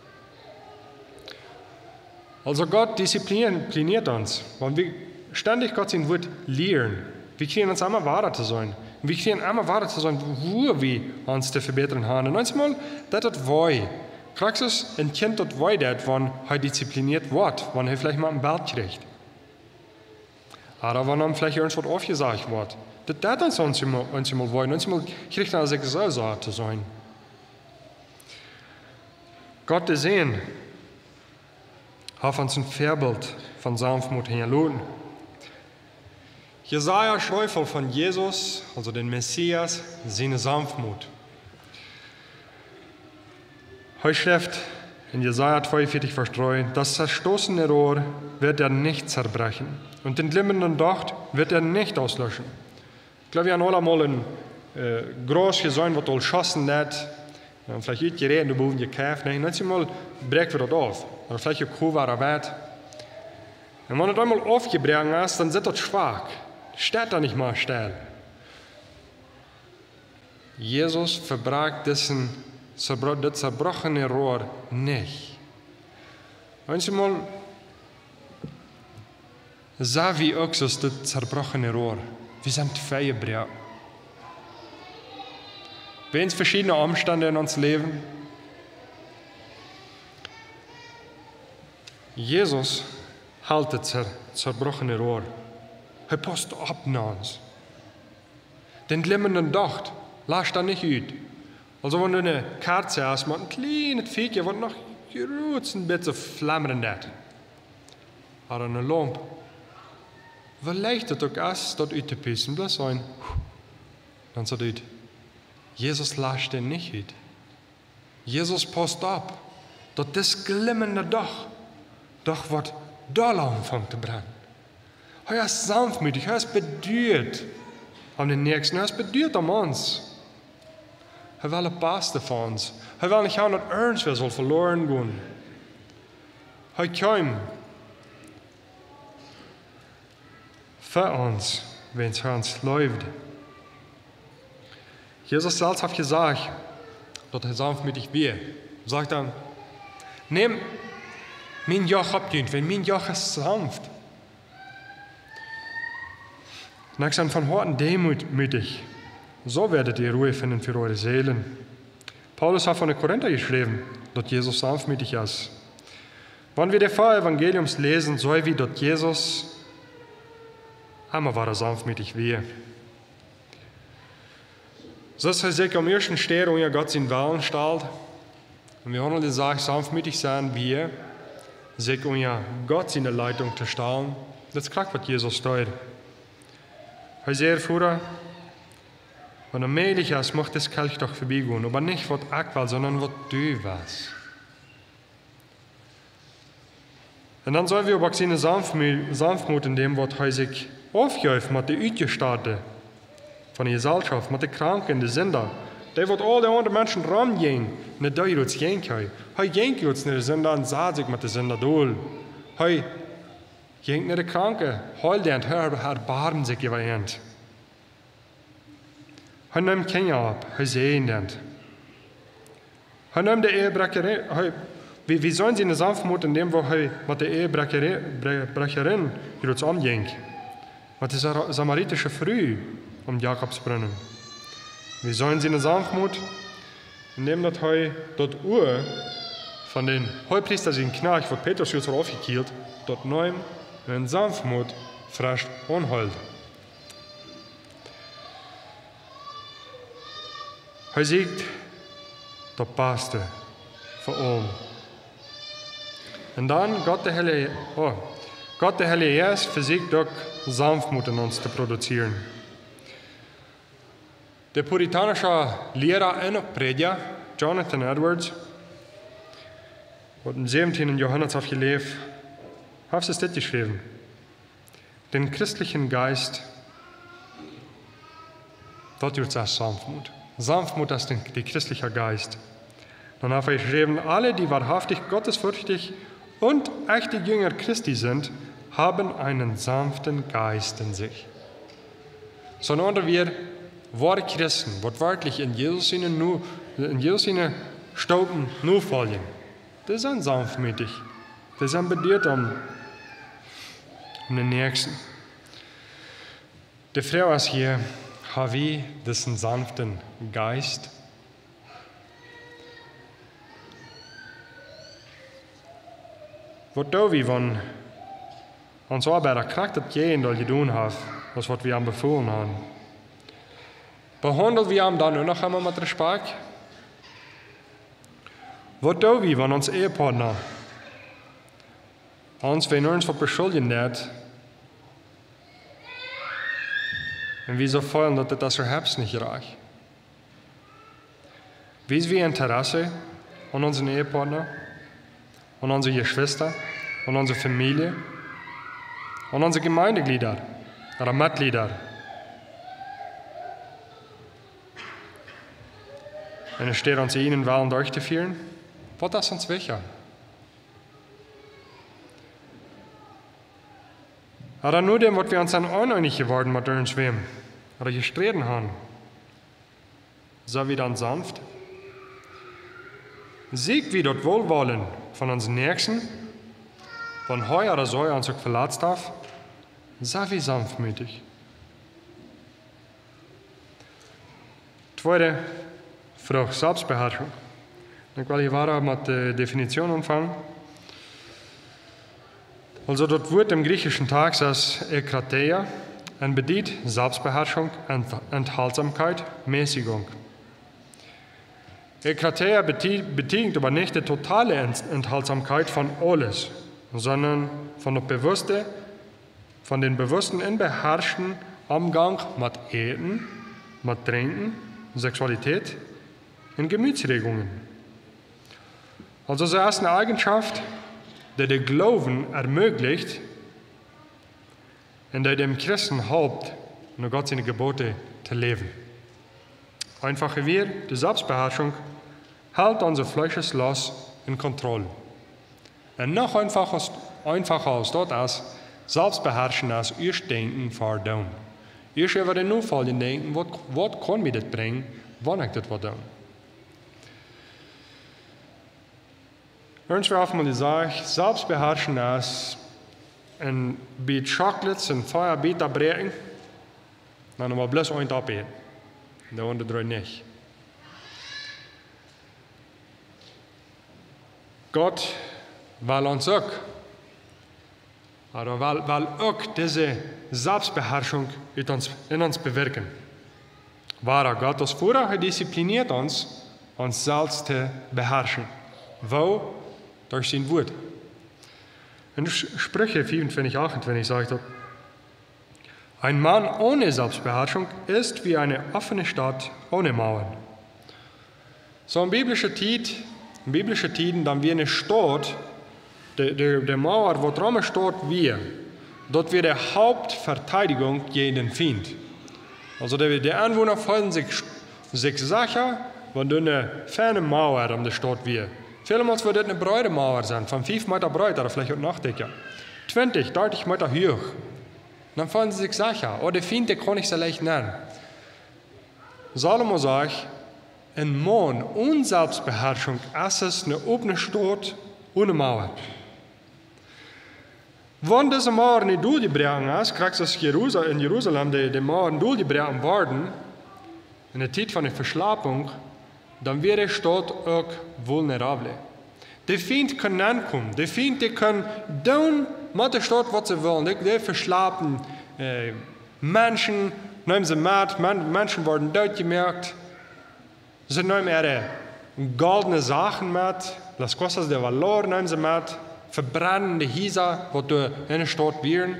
Also Gott diszipliniert uns, weil wir ständig Gott sein Wort lehren. Wir kriegen uns einmal wahrer zu sein. Wir kriegen einmal wahrer zu sein, wo wir uns zu verbessern haben. Und manchmal, das wollen. Kriegst du ein Kind, das wollen, wenn er diszipliniert wird, wenn er vielleicht mal ein Belt kriegt. Oder wenn ihm vielleicht irgendwas aufgesagt wird. Das uns immer wollen. Manchmal kriegt er sich so zu sein. Gott zu sehen, hat uns ein Vorbild von Sanftmut hergelassen. Jesaja schreibt von Jesus, also den Messias, seine Sanftmut. Heute schreibt in Jesaja 42, Vers 3, das zerstoßene Rohr wird er nicht zerbrechen und den glimmenden Docht wird er nicht auslöschen. Ich glaube, wir haben alle mal ein groß gesehen, was all schossen hat, vielleicht nicht gereden, du boven gekauft, nein, manchmal brechen wir das auf. Oder vielleicht eine Kuh war er wert. Und wenn das einmal aufgebrochen ist, dann ist das schwach. Steht da nicht mal still. Jesus verbrach das zerbrochene Rohr nicht. Manchmal sah wie auch so das zerbrochene Rohr. Wir sind feierbrach. Wir haben verschiedene Umstände in uns Leben. Jesus hält das zerbrochene Rohr. Er passt ab nach uns. Den glimmenden Docht lasst er nicht ut. Also wenn du eine Kerze hast mit einem kleinen Fieke, was noch ein bisschen flammern hat. Oder eine Lampe. Wie leicht es auch ist, dort ut zu pissen, bloß sein. Dann sagt er, Jesus lasst den nicht ut. Jesus passt ab, dass das glimmende doch wird doll anfangen zu brennen. Er ist sanftmütig, er ist bedürt an den Nächsten, er ist bedürt an uns. Er will das Beste von uns. Er will nicht haben, dass irgendwer soll verloren gehen. Er kam für uns, wenn es für uns läuft. Jesus selbst hat gesagt, dass er sanftmütig wäre. Er sagt dann, nimm mein Joch ab, wenn mein Joch ist sanft. Und ich sage von Herzen demütig. So werdet ihr Ruhe finden für eure Seelen. Paulus hat von den Korinther geschrieben, dass Jesus sanftmütig ist. Wenn wir die Evangeliums lesen, so wie dass Jesus einmal war er sanftmütig wie. So ist er sich am ersten Stern unter Gott seinen Willen stellt. Und wir haben gesagt, sanftmütig sein wie sich unter Gott seine Leitung zu stellen. Das ist klar, was Jesus tut. Hij zei ervoor, Wenn er möglich ist, macht das Kelch doch vorbeigehen. Aber nicht, was ich will, sondern was du willst. Und dann sollen wir aber auch seine Sanftmut in dem, was er sich aufhäuft mit den Utgestaaten von der Gesellschaft, mit den Kranken, den Sünder. Die wird alle anderen Menschen rangehen, nicht da jetzt gehen können. Er geht jetzt nicht den Sünder und sagt sich mit den Sünder durch. Er geht nicht den Kranken, heult den, erbarmt sich über ihn. Er nimmt Kinder ab, er sehen den. Er nimmt die Ehebrecherin, wie sollen sie eine Sanftmut in dem, wo er mit der Ehebrecherin jetzt umging? Mit der samaritischen Früh um Jakobsbrunnen. Wie sollen sie eine Sanftmut, indem er dort Uhr von den Hohepriestern in Knach, wo Petrus jetzt aufgekehlt, dort neu in Sanftmut frisch unhold. Er sagt, der Beste für allem. Und dann Gott der Heilige Geist versucht auch Sanftmut in uns zu produzieren. Der puritanische Lehrer und Prediger Jonathan Edwards hat im 17. Jahrhundert aufgelebt, hat es das geschrieben. Den christlichen Geist, dort ist es Sanftmut. Sanftmut ist der christliche Geist. Dann hat er geschrieben, alle, die wahrhaftig gottesfürchtig und echte Jünger Christi sind, haben einen sanften Geist in sich. Sondern wir wahre Christen, wortwörtlich in Jesus seine Stauben nur folgen. Die sind sanftmütig. Die sind bedient um den Nächsten. Die Frau ist hier, hat wie diesen sanften Geist. Was tun wir, wenn uns Arbeiter krachtet gehen, weil tun haben, was wir ihm befohlen haben? Behandeln wir ihn dann auch noch einmal mit Respekt? Was tun wir, wenn uns Ehepartner uns wenn uns beschuldigen wird und wir so fühlen, dass das Herz nicht reicht? Wie ist wir Interesse an unseren Ehepartner, an unsere Geschwister, an unsere Familie, an unsere Gemeindeglieder oder Mitglieder? Und es steht uns ihnen Wahlen durchzuführen, was das uns wichtig? Aber nur dem, was wir uns dann uneinig geworden mit uns wem oder gestritten haben, so wie dann sanft. Sieg wie dort Wohlwollen von unseren Nächsten, von heu oder so uns auch verletzt darf, so wie sanftmütig. Zweite Frucht, Selbstbeherrschung. Ich will hier mit der Definition anfangen. Also dort wird im griechischen Text als Ekrateia und bedeutet Selbstbeherrschung, Enthaltsamkeit, Mäßigung. Ekrateia bedingt aber nicht die totale Enthaltsamkeit von alles, sondern von den bewussten und beherrschten Umgang mit Eten, mit Trinken, Sexualität und Gemütsregungen. Also so ist eine Eigenschaft, die den Glauben ermöglicht und die dem Christen hilft, nach Gott seine Gebote zu leben. Einfach wie die Selbstbeherrschung hält unser Fleisch los in Kontrolle. Und noch einfacher als das ist, Selbstbeherrschen als ihr Denken verdauen. Ihr über den Notfall denken, was kann mir das bringen, wann ich das tun? Irgendwann auf mal gesagt, Selbstbeherrschen ist ein Beet Chocolates und Feuer Beet abbrechen, dann aber bloß ein abheben. Der andere nicht. Gott will uns auch, aber will auch diese Selbstbeherrschung in uns bewirken. Wahrer Gott als Führer diszipliniert uns selbst zu beherrschen. Wo? Durch sein Wort. In Sprüche 24, 28 sagt er, Ein Mann ohne Selbstbeherrschung ist wie eine offene Stadt ohne Mauern. So in biblischen Tiden, dann wie eine Stadt, der Mauer, wo drum steht, dort wird die Hauptverteidigung gegen den Feind. Also die Anwohner folgen sich sicher, wenn eine ferne Mauer um die Stadt wir. Vielmals wird es eine breite Mauer sein, von 5 Meter breit oder vielleicht auch noch dicker. 20, 30 Meter hoch. Dann folgen sie sich sicher, oh, der Feind, der kann ich so leicht nennen. Salomo sagt, ein Mann ohne Selbstbeherrschung ist es eine offene Stadt ohne Mauer. Wenn diese Mauer nicht durchgebrochen ist, kriegst du in Jerusalem die Mauern durchgebrochen worden, in der Zeit von der Verschlappung, dann wird die Stadt auch vulnerabel. Die Feind kann ankommen, die Feind kann tun mit der Stadt, was sie wollen. Die verschlappen Menschen, nehmen sie mit, Menschen werden dort gemerkt. Sie nehmen ihre goldene Sachen mit, las cosas de valor nehmen sie mit, verbrennen die Häuser, die in der Stadt wären.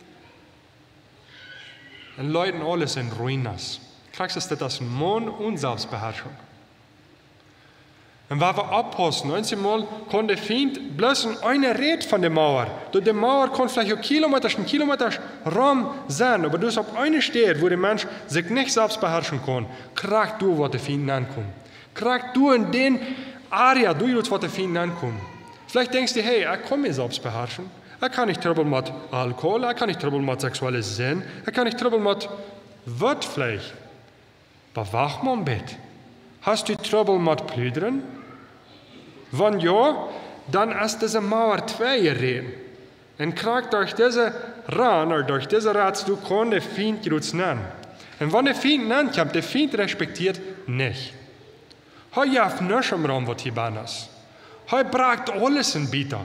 Und leuten alles in Ruinas. Kriegst du das Mann und Selbstbeherrschung. Und wenn wir abpassen, einmal kann der Feind bloß eine Rede von der Mauer. Die Mauer kann vielleicht auch Kilometer Raum sein, aber du hast auf eine steht, wo der Mensch sich nicht selbst beherrschen kann, kriegst du, was der Feind ankommt. Kriegst du in den Area, was der Feind ankommt. Vielleicht denkst du, hey, ich kann mich selbst beherrschen. Ich kann nicht Trouble mit Alkohol, ich kann nicht Trouble mit sexuellen Sinn, ich kann nicht Trouble mit was vielleicht. Aber wach mal im Bett. Hast du Trouble mit Plüdern? Wenn ja, dann ist diese Mauer 2 reden. Und kriegt durch diese Ran oder durch diese Rats, du kannst den Feind gut nennen. Und wenn der Feind nennt, kommt der Feind respektiert nicht. Er jaft nicht im Raum, was hier ban ist. Er bragt alles in Bieter.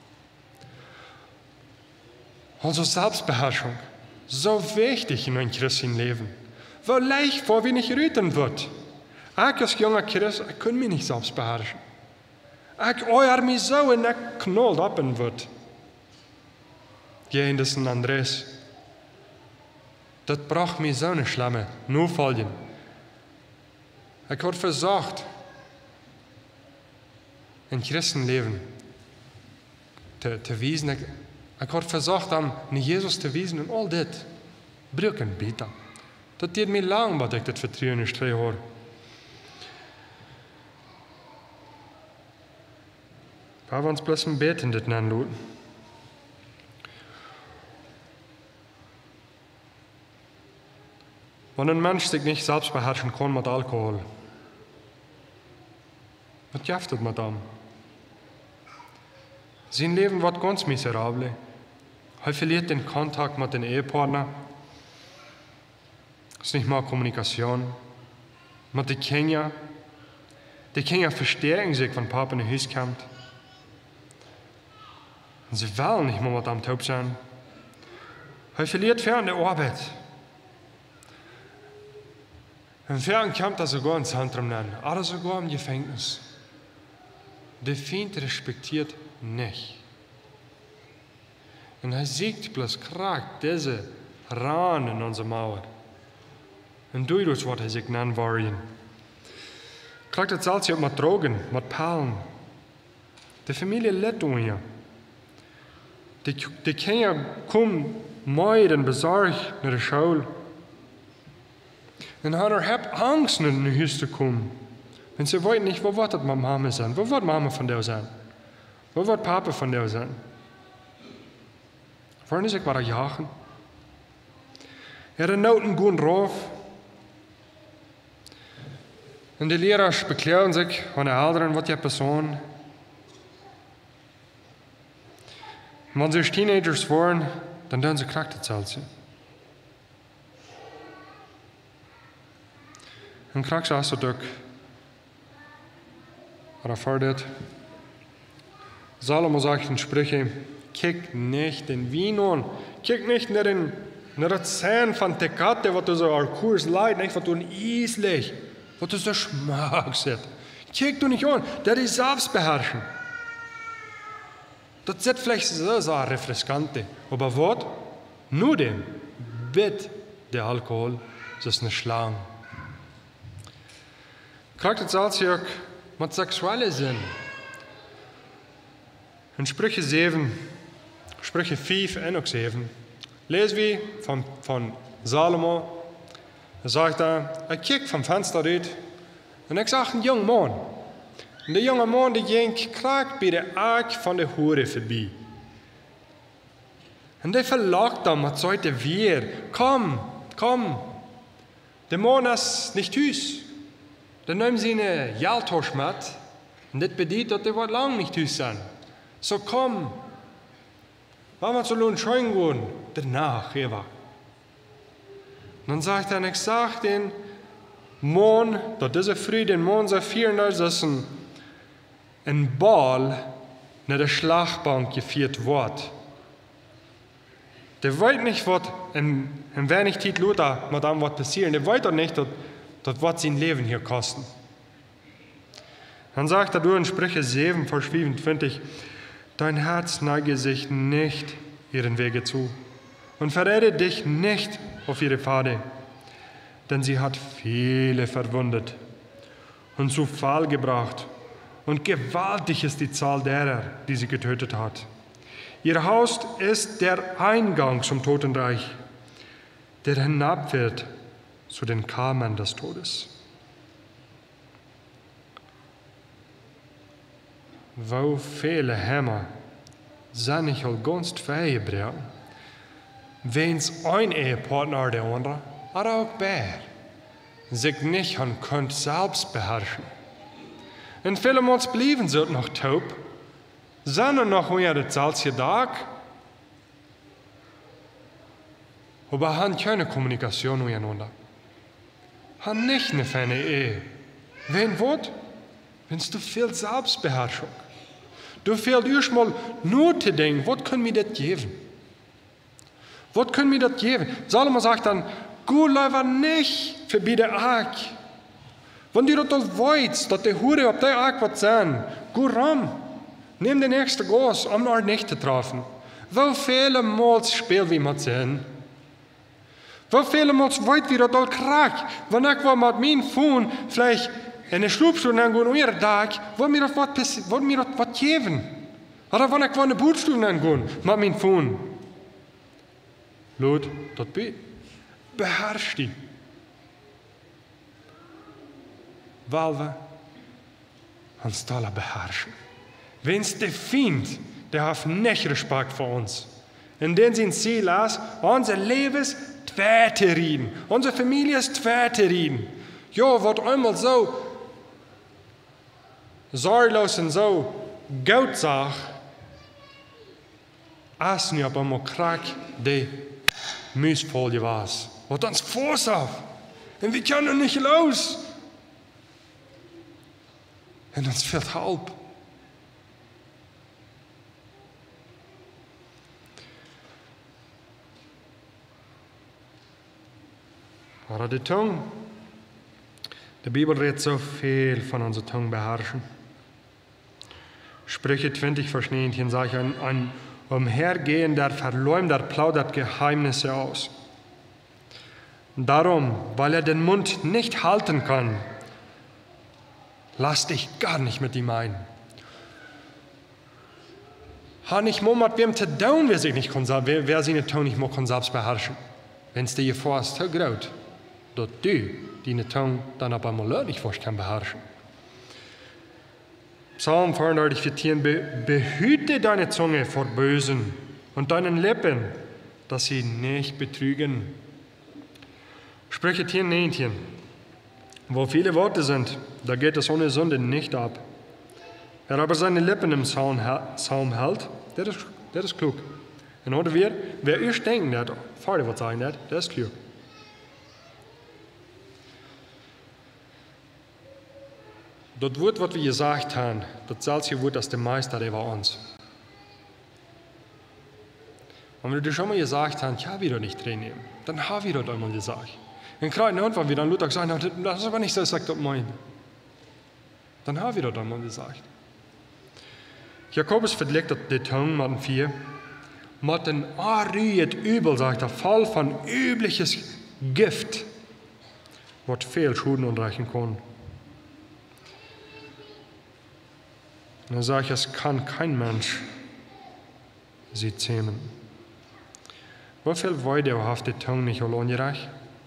Also Selbstbeherrschung, so wichtig in einem Christenleben. Weil leicht vor wie nicht rüten wird. Ich als junger Christ, ich kann mich nicht selbst beherrschen. Ich euer mich so und ich knallt ab und wird. Gehen das in Andres. Das braucht mir so eine Schlamme. Nur folgen. Ich habe versucht, in Christenleben zu wiesen. Ich habe versucht, Jesus zu wiesen und all das. Brücken bieten. Das geht mir lang, was ich das Vertrauen in Streit habe. Wir uns bloß im Beten das nennen. Wenn ein Mensch sich nicht selbst beherrschen kann mit Alkohol, was jaftet mit ihm? Sein Leben wird ganz miserabel. Er verliert den Kontakt mit den Ehepartner. Es ist nicht mal Kommunikation. Mit den Kindern. Die Kinder verstärken sich, wenn Papa in Haus kommt. Und sie wollen nicht mehr mit am Taub sein. Er verliert fern der Arbeit. Und fern kommt er sogar ins Zentrum nennen, oder sogar im Gefängnis. Der Feind respektiert nicht. Und er sieht bloß kragt diese Rahn in unsere Mauer. Und durch das, was er sich nennen wollen. Kragt das selbst mit Drogen, mit Palmen. Die Familie lebt unter. Die Kinder kommen müde und besorgt nach der Schule. Und er hat Angst, nach dem Haus zu kommen. Und sie weiß nicht, wo wird Mama sein? Wo wird Mama von der sein? Wo wird Papa von der sein? Wollen sie sich mal jagen? Er hat einen guten Ruf. Und die Lehrer beklagen sich von der Eltern, was die Person. Wenn sie Teenagers waren, dann tun sie Charakterzelten. Und kriegst du auch so durch. Oder fordert. Salomo sagt in Sprüche, kick nicht den Wein an. Kick nicht nach den Zähnen von Tekate, was du so als Kurs leid, nicht was du ein Eislich, was du so schmackst. Kick du nicht an, der ist Selbstbeherrschen. Das ist vielleicht so refrescante. Aber was? Nur dem. bit der Alkohol, das ist eine Schlange. Krijgt het zelfs ook met seksuelle zin. In Sprüche 7, Sprüche 5 en ook 7, lezen we van Salomo. Hij zegt ik keek van het venster uit en ik zag een jong man. En de jonge man die ging kraak bij de ark van de hoeren voorbij. En die verlacht dan met zo'n weer. Kom, kom. De man is niet thuis. Dan neemt ze een geldtas met. En dit betekent dat hij wat lang niet thuis zijn. Zo kom. Waar we zullen schijn gaan. Daarna even. Dan zegt hij, ik zag den man, dat deze vrij den man zou vieren, dat een bal naar de slagbank gevierd wordt. Der weet niet wat in weinig tijd later met hem wat passieren. Der weet ook niet dat wat zijn leven hier kosten. Dan sagt er door in Sprüche 7, Vers 25, dein Herz neige sich nicht ihren Wege zu und verrate dich nicht auf ihre Pfade, denn sie hat viele verwundet und zu Fall gebracht und gewaltig ist die Zahl derer, die sie getötet hat. Ihr Haus ist der Eingang zum Totenreich, der hinabfährt zu den Kammern des Todes. Wo viele Hämmer zijn niet al gunst vijgebrengen, wens een Ehepartner der andere, aber auch beide, sich nicht an kunt selbst beherrschen. En viele Mals blijven ze nog taub, zijn er nog weer het zelfde dag, aber han keine Kommunikation miteinander. Han nicht eine feine Ehe. Wen wat? Wennst du viel Selbstbeherrschung. Du fehlt erstmal nur zu denken, was können wir das geben? Was können wir das geben? Salomo sagt dann, gut läuft nicht für die Ark. Wenn du das weißt, dass die Hure auf der Ark was sein, gut ran. Nimm den nächsten Gas, um noch nicht zu treffen. Wie viele Mal spielen wir mit sie? Wie viele Mal weit wir das krack? Wenn ich mal mit meinem Fuhn vielleicht in de sloopstoel aan gaan weer dag, wat mir dat wat geven. Oder wenn ich eine Bootstoel aan gaan met mijn phone. Lord, dat beherrscht die. Weil wir uns alle beherrschen. Wenn es der Feind, der hat nicht Respekt vor uns. Und den sein Ziel ist, unser Leben ist zwei zu reden. Unsere Familie ist zwei zu reden. Ja, wird einmal so zorgloos en zo goud zag, als nu op eenmaal krak de muisfolie was. Wat ons voorzag. En we kunnen niet los. En ons fehlt hulp. Maar de tong. De Bibel redet so viel von unserer Zunge beherrschen. Sprüche 20, Vers 19 sagt, ein Umhergehender Verleumder plaudert Geheimnisse aus. Darum, weil den Mund nicht halten kann, lass dich gar nicht mit ihm ein. Hat nicht mal mit wem zu tun, wer seine Zunge nicht mehr selbst beherrschen. Wenn es dir Gefahr ist, zu groß, dass du deine Zunge dann auf einmal nicht kann beherrschen. Psalm 34, 14, behüte deine Zunge vor Bösen und deinen Lippen, dass sie nicht betrügen. Sprüche 10, 19, wo viele Worte sind, da geht es ohne Sünde nicht ab. Wer aber seine Lippen im Psalm hält, der ist klug. Und oder wer erst denken hat, vorher was sagen hat, der ist klug. Das Wort, was wir gesagt haben, das selbe Wort, das der Meister über uns. Und wenn wir das schon mal gesagt haben, ich habe wieder nicht drin nehmen, dann haben wir das einmal gesagt. Und gerade wenn wir dann Luther gesagt haben, das ist aber nicht so, sagt das mein. Dann haben wir das einmal gesagt. Jakobus vergleicht die Tongue mit dem 4. mit ein anrührt Übel, sagt er, voll von übliches Gift, was viel Schulden anreichen kann. Und dann sage ich, es kann kein Mensch sie zähmen. Wie viel Weide hat die Tongue nicht all ungerecht?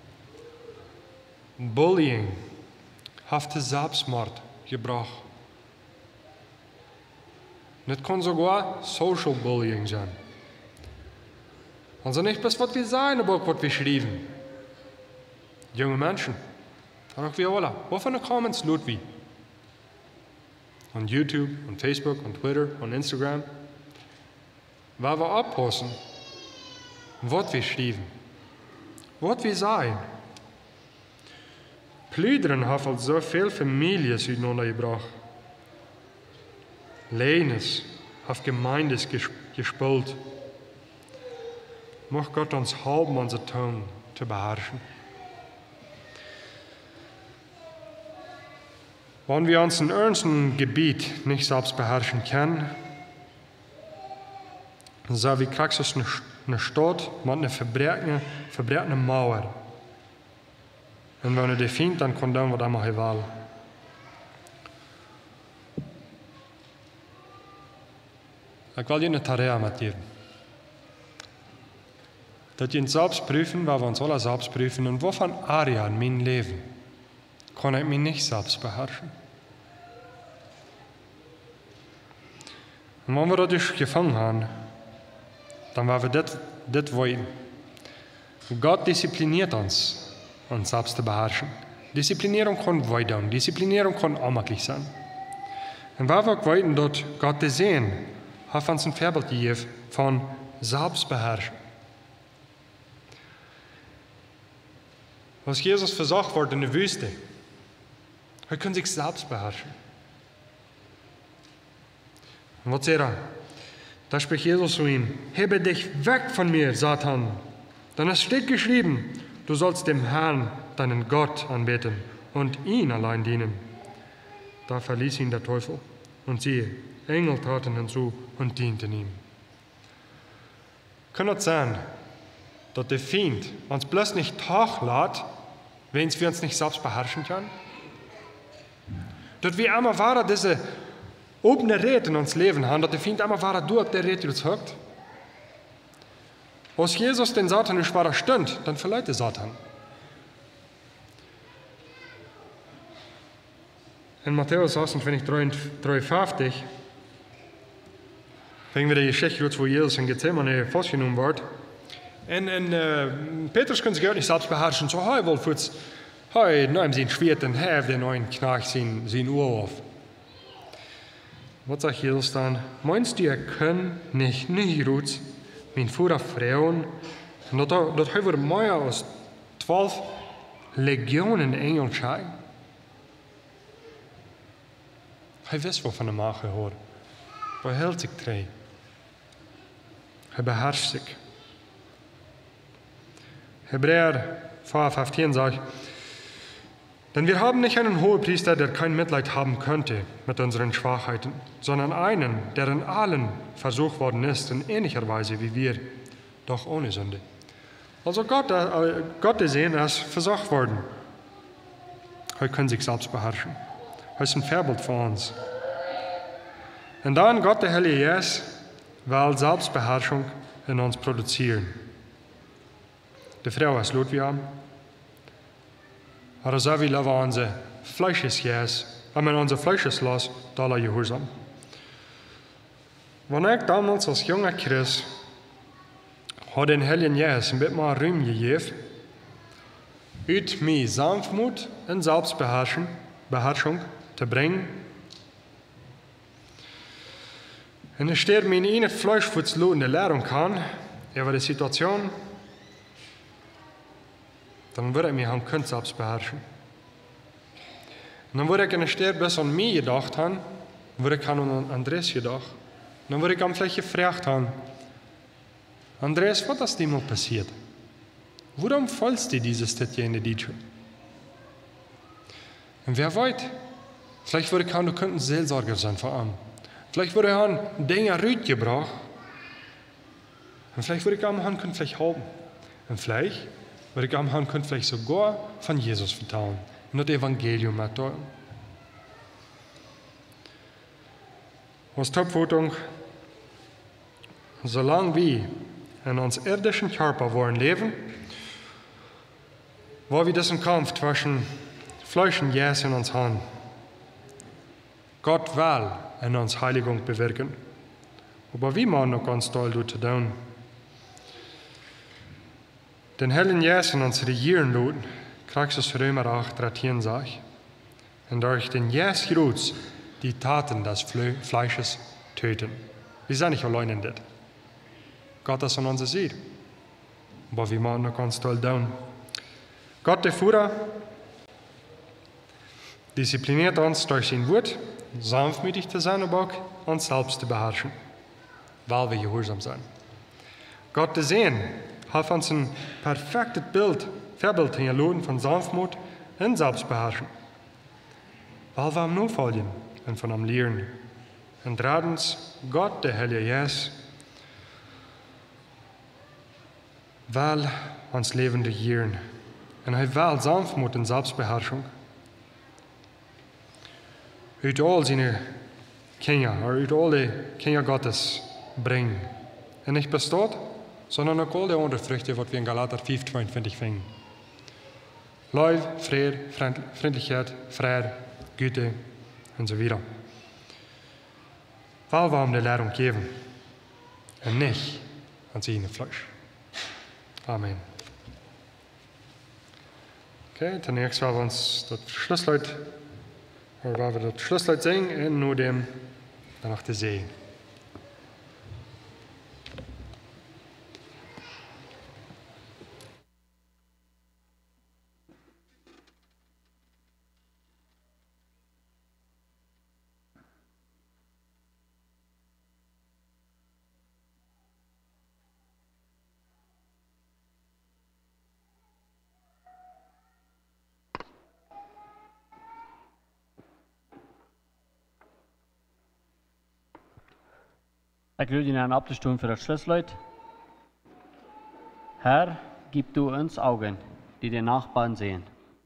Bullying hat die Selbstmord gebracht. Das kann sogar Social Bullying sein. Also nicht bis was wir sagen, aber was wir schreiben. Junge Menschen, auch wir alle, wovon Comments tut wir? On YouTube, on Facebook, on Twitter, on Instagram. Waar wir abpassen, was wir schreiben, was wir sagen. Plüderen haben so viele Familien miteinander gebracht. Leines hat Gemeindes gespült. Mag Gott uns helfen, unsere Zunge zu beherrschen. Wenn wir uns in ernsten Gebiet nicht selbst beherrschen können, so wie Kraxus eine Stadt mit einer verbreiteten Mauer. Und wenn er die findet, dann kann er was er machen will. Ich will dir eine Tarea mitgeben. Dat je uns selbst prüfen, weil wir uns alle selbst prüfen. Und wovon Aria in meinem Leben kann ich mich nicht selbst beherrschen? Und wenn wir das gefangen haben, dann werden wir das wollen. Gott diszipliniert uns selbst zu beherrschen. Disziplinierung kann weiter, Disziplinierung kann unmöglich sein. Und weil wir wollen, dass Gott das sehen, hat uns ein Vorbild gegeben von Selbstbeherrschen. Was Jesus versucht wurde in der Wüste, er kann sich selbst beherrschen. Und was sagt er? Da spricht Jesus zu ihm: Hebe dich weg von mir, Satan. Denn es steht geschrieben, du sollst dem Herrn, deinen Gott, anbeten und ihn allein dienen. Da verließ ihn der Teufel. Und siehe, Engel traten hinzu und dienten ihm. Kann es sein, dass der Feind uns bloß nicht Tag lässt, wenn wir uns nicht selbst beherrschen können? Dass wir einmal wahrer diese offene Rede in uns Leben haben, dass der Feind einmal wahrer durch der Rede uns hört? Als Jesus den Satan nicht wahrer stund, dann verleiht der Satan. In Matthäus 23, finden wir die Geschichte, wo Jesus in Gethsemane festgenommen wird. Und Petrus kann sich auch nicht selbst beherrschen. So, hey, wohl kurz, hey, nehmen Sie ein Schwert und heft den neuen Knach sein Uhr auf. Was sagt Jesus dann? Meinst du, ihr könnt nicht ruts, mein Vater Frauen, und dat hij wordt meer als 12 Legionen Engel schijnen? Hij wist wat van de maag gehoord. Hij hield zich trouw. Hij beherrscht zich. Hebräer 5,15 sagt, denn wir haben nicht einen Hohepriester, der kein Mitleid haben könnte mit unseren Schwachheiten, sondern einen, der in allen versucht worden ist, in ähnlicher Weise wie wir, doch ohne Sünde. Also Gott ist sehen, er ist versucht worden. Er kann sich selbst beherrschen. Er ist ein Vorbild für uns. Und dann Gott, der Heilige Geist, will Selbstbeherrschung in uns produzieren. Die Frau ist Ludwig haben. Aber so wie wir unser Fleisch ist jetzt, wenn wir unser Fleisch ist los, da la Gehorsam. Wenn ich damals als junger Christ hat den Heiligen Geist ein bisschen mehr Raum gegeben, ut mir Sanftmut und Selbstbeherrschung zu bringen. Und es steht mir in Fleisch für das Lohn der Lehrung kann, über die Situation, dann würde ich mich haben können selbst beherrschen. Und dann würde ich in der bis an mich gedacht haben, würde ich an Andreas gedacht. Und dann würde ich am vielleicht gefragt haben, Andreas, was ist dir mal passiert? Warum folgst du dieses jene Dietsche? Und wer weiß, vielleicht würde ich haben, du könntest Seelsorger sein vor allem. Vielleicht würde ich haben Dinge Rüd gebracht. Und vielleicht würde ich am haben können, vielleicht halten. Und vielleicht würde ich am haben können, vielleicht sogar von Jesus vertrauen. Und das Evangelium mitteilen. Als Topvotung, solange wir in uns irdischen Körper wollen leben, wo wir diesen Kampf zwischen Fleisch und Jes in uns haben, Gott will in uns Heiligung bewirken. Aber wie man noch ganz toll zu tun. Den Heiligen Jes in uns regieren lassen, kriegst es Römer 8, 13 sagt. Und durch den Jes Jeruts die Taten des Fleisches töten. Wir sind nicht allein in das. Gott ist an unserer Seite. Aber wir machen noch ganz toll tun. Gott, der Führer, diszipliniert uns durch sein Wort, sanftmütig zu sein, aber auch uns selbst zu beherrschen, weil wir gehorsam sind. Gott zu sehen, hilft uns ein perfektes Vorbild hinterlassen von Sanftmut und Selbstbeherrschen, weil wir am Nachfolgen und von am Lehren. Und drittens, Gott, der Heilige Jes, will uns Leben regieren. Und er will Sanftmut und Selbstbeherrschung. Uit all seine Kinder, oder uit all die Kinder Gottes bringen. Und nicht bestaat, sondern auch all die anderen Früchte, die wir in Galater 5,22 finden. Liebe, Friede, Freundlichkeit, Freude, Güte und so weiter. Weil wir die Lehrung geben und nicht ans eigene Fleisch. Amen. Okay, zunächst werden wir uns das Schlusslied, oder werden wir das Schlusslied singen und nur dem danach die See. Ich will Ihnen ab der Stunde für das Schlusslied. Herr, gib du uns Augen, die den Nachbarn sehen.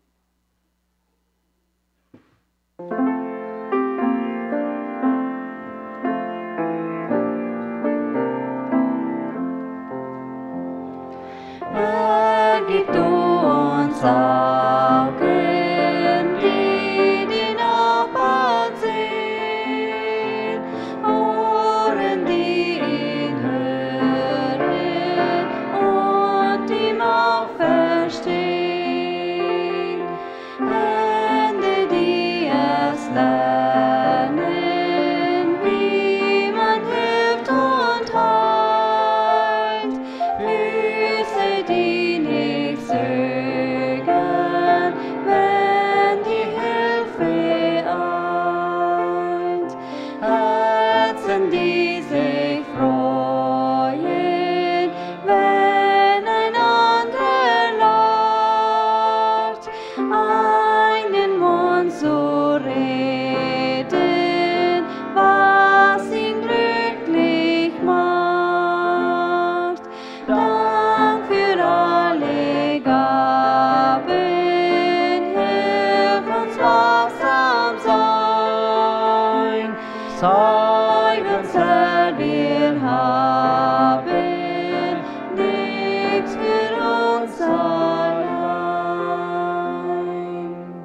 Herr, gib du uns Augen, die die Nachbarn sehen, Ohren, die ihn hören und ihm auch verstehen, Hände, die es lernen, wie man hilft und heilt, Füße, die nicht zögern, wenn die Hilfe eilt, Herzen, die sich freuen, wenn ein anderer lacht, einen Mund zu reden, was ihn glücklich macht. Dank für alle Gaben, hilf uns wachsam sein. Zeig uns, Herr, wir haben nichts für uns allein.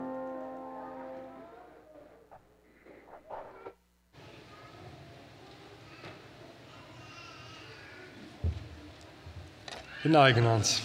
Wir neigen uns.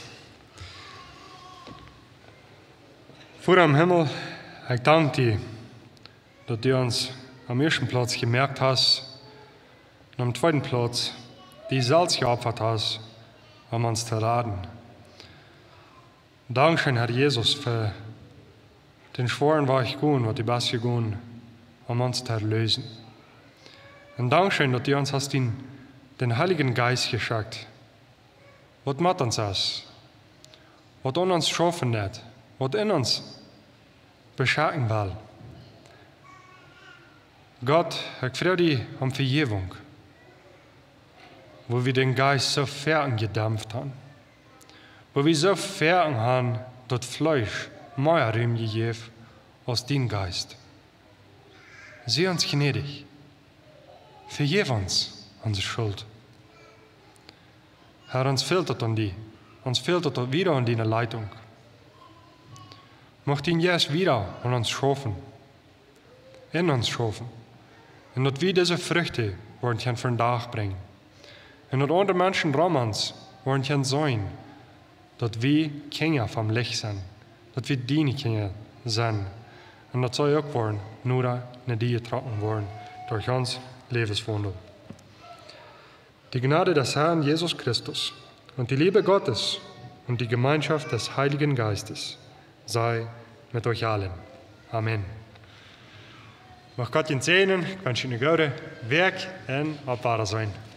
Vor am Himmel, ich danke dir, dass du uns am ersten Platz gemerkt hast und am zweiten Platz die selbst geopfert hast, um uns zu raten. Dankeschön, Herr Jesus, für den schweren Weg gehen, was du bist gegangen, um uns zu erlösen. Und Dankeschön, dass du uns hast den Heiligen Geist geschickt, was mit uns ist, was an uns schaffen wird, was in uns beschenken will. Gott, ich frage dich um Vergebung. wo wir den Geist so fern gedämpft haben, wo wir so fern haben, dort Fleisch mehr Raum gegeben als den Geist. Sieh uns gnädig, vergib uns unsere Schuld. Herr, uns fehlt es an die, uns fehlt es wieder an deine Leitung. Mocht ihn jetzt wieder an uns schaffen, in uns schaffen, und dass wir diese Früchte wollen für den Tag bringen. Und dass andere Menschen um uns wollen sein, dass wir Kinder vom Licht sind, dass wir deine Kinder sind. Und das soll auch wollen, nur in die getroffen worden durch uns Lebenswandel. Die Gnade des Herrn Jesus Christus und die Liebe Gottes und die Gemeinschaft des Heiligen Geistes sei mit euch allen. Amen. Mag Gott Ihnen segnen, ich wünsche Ihnen gute Werk und auf Wiedersehen.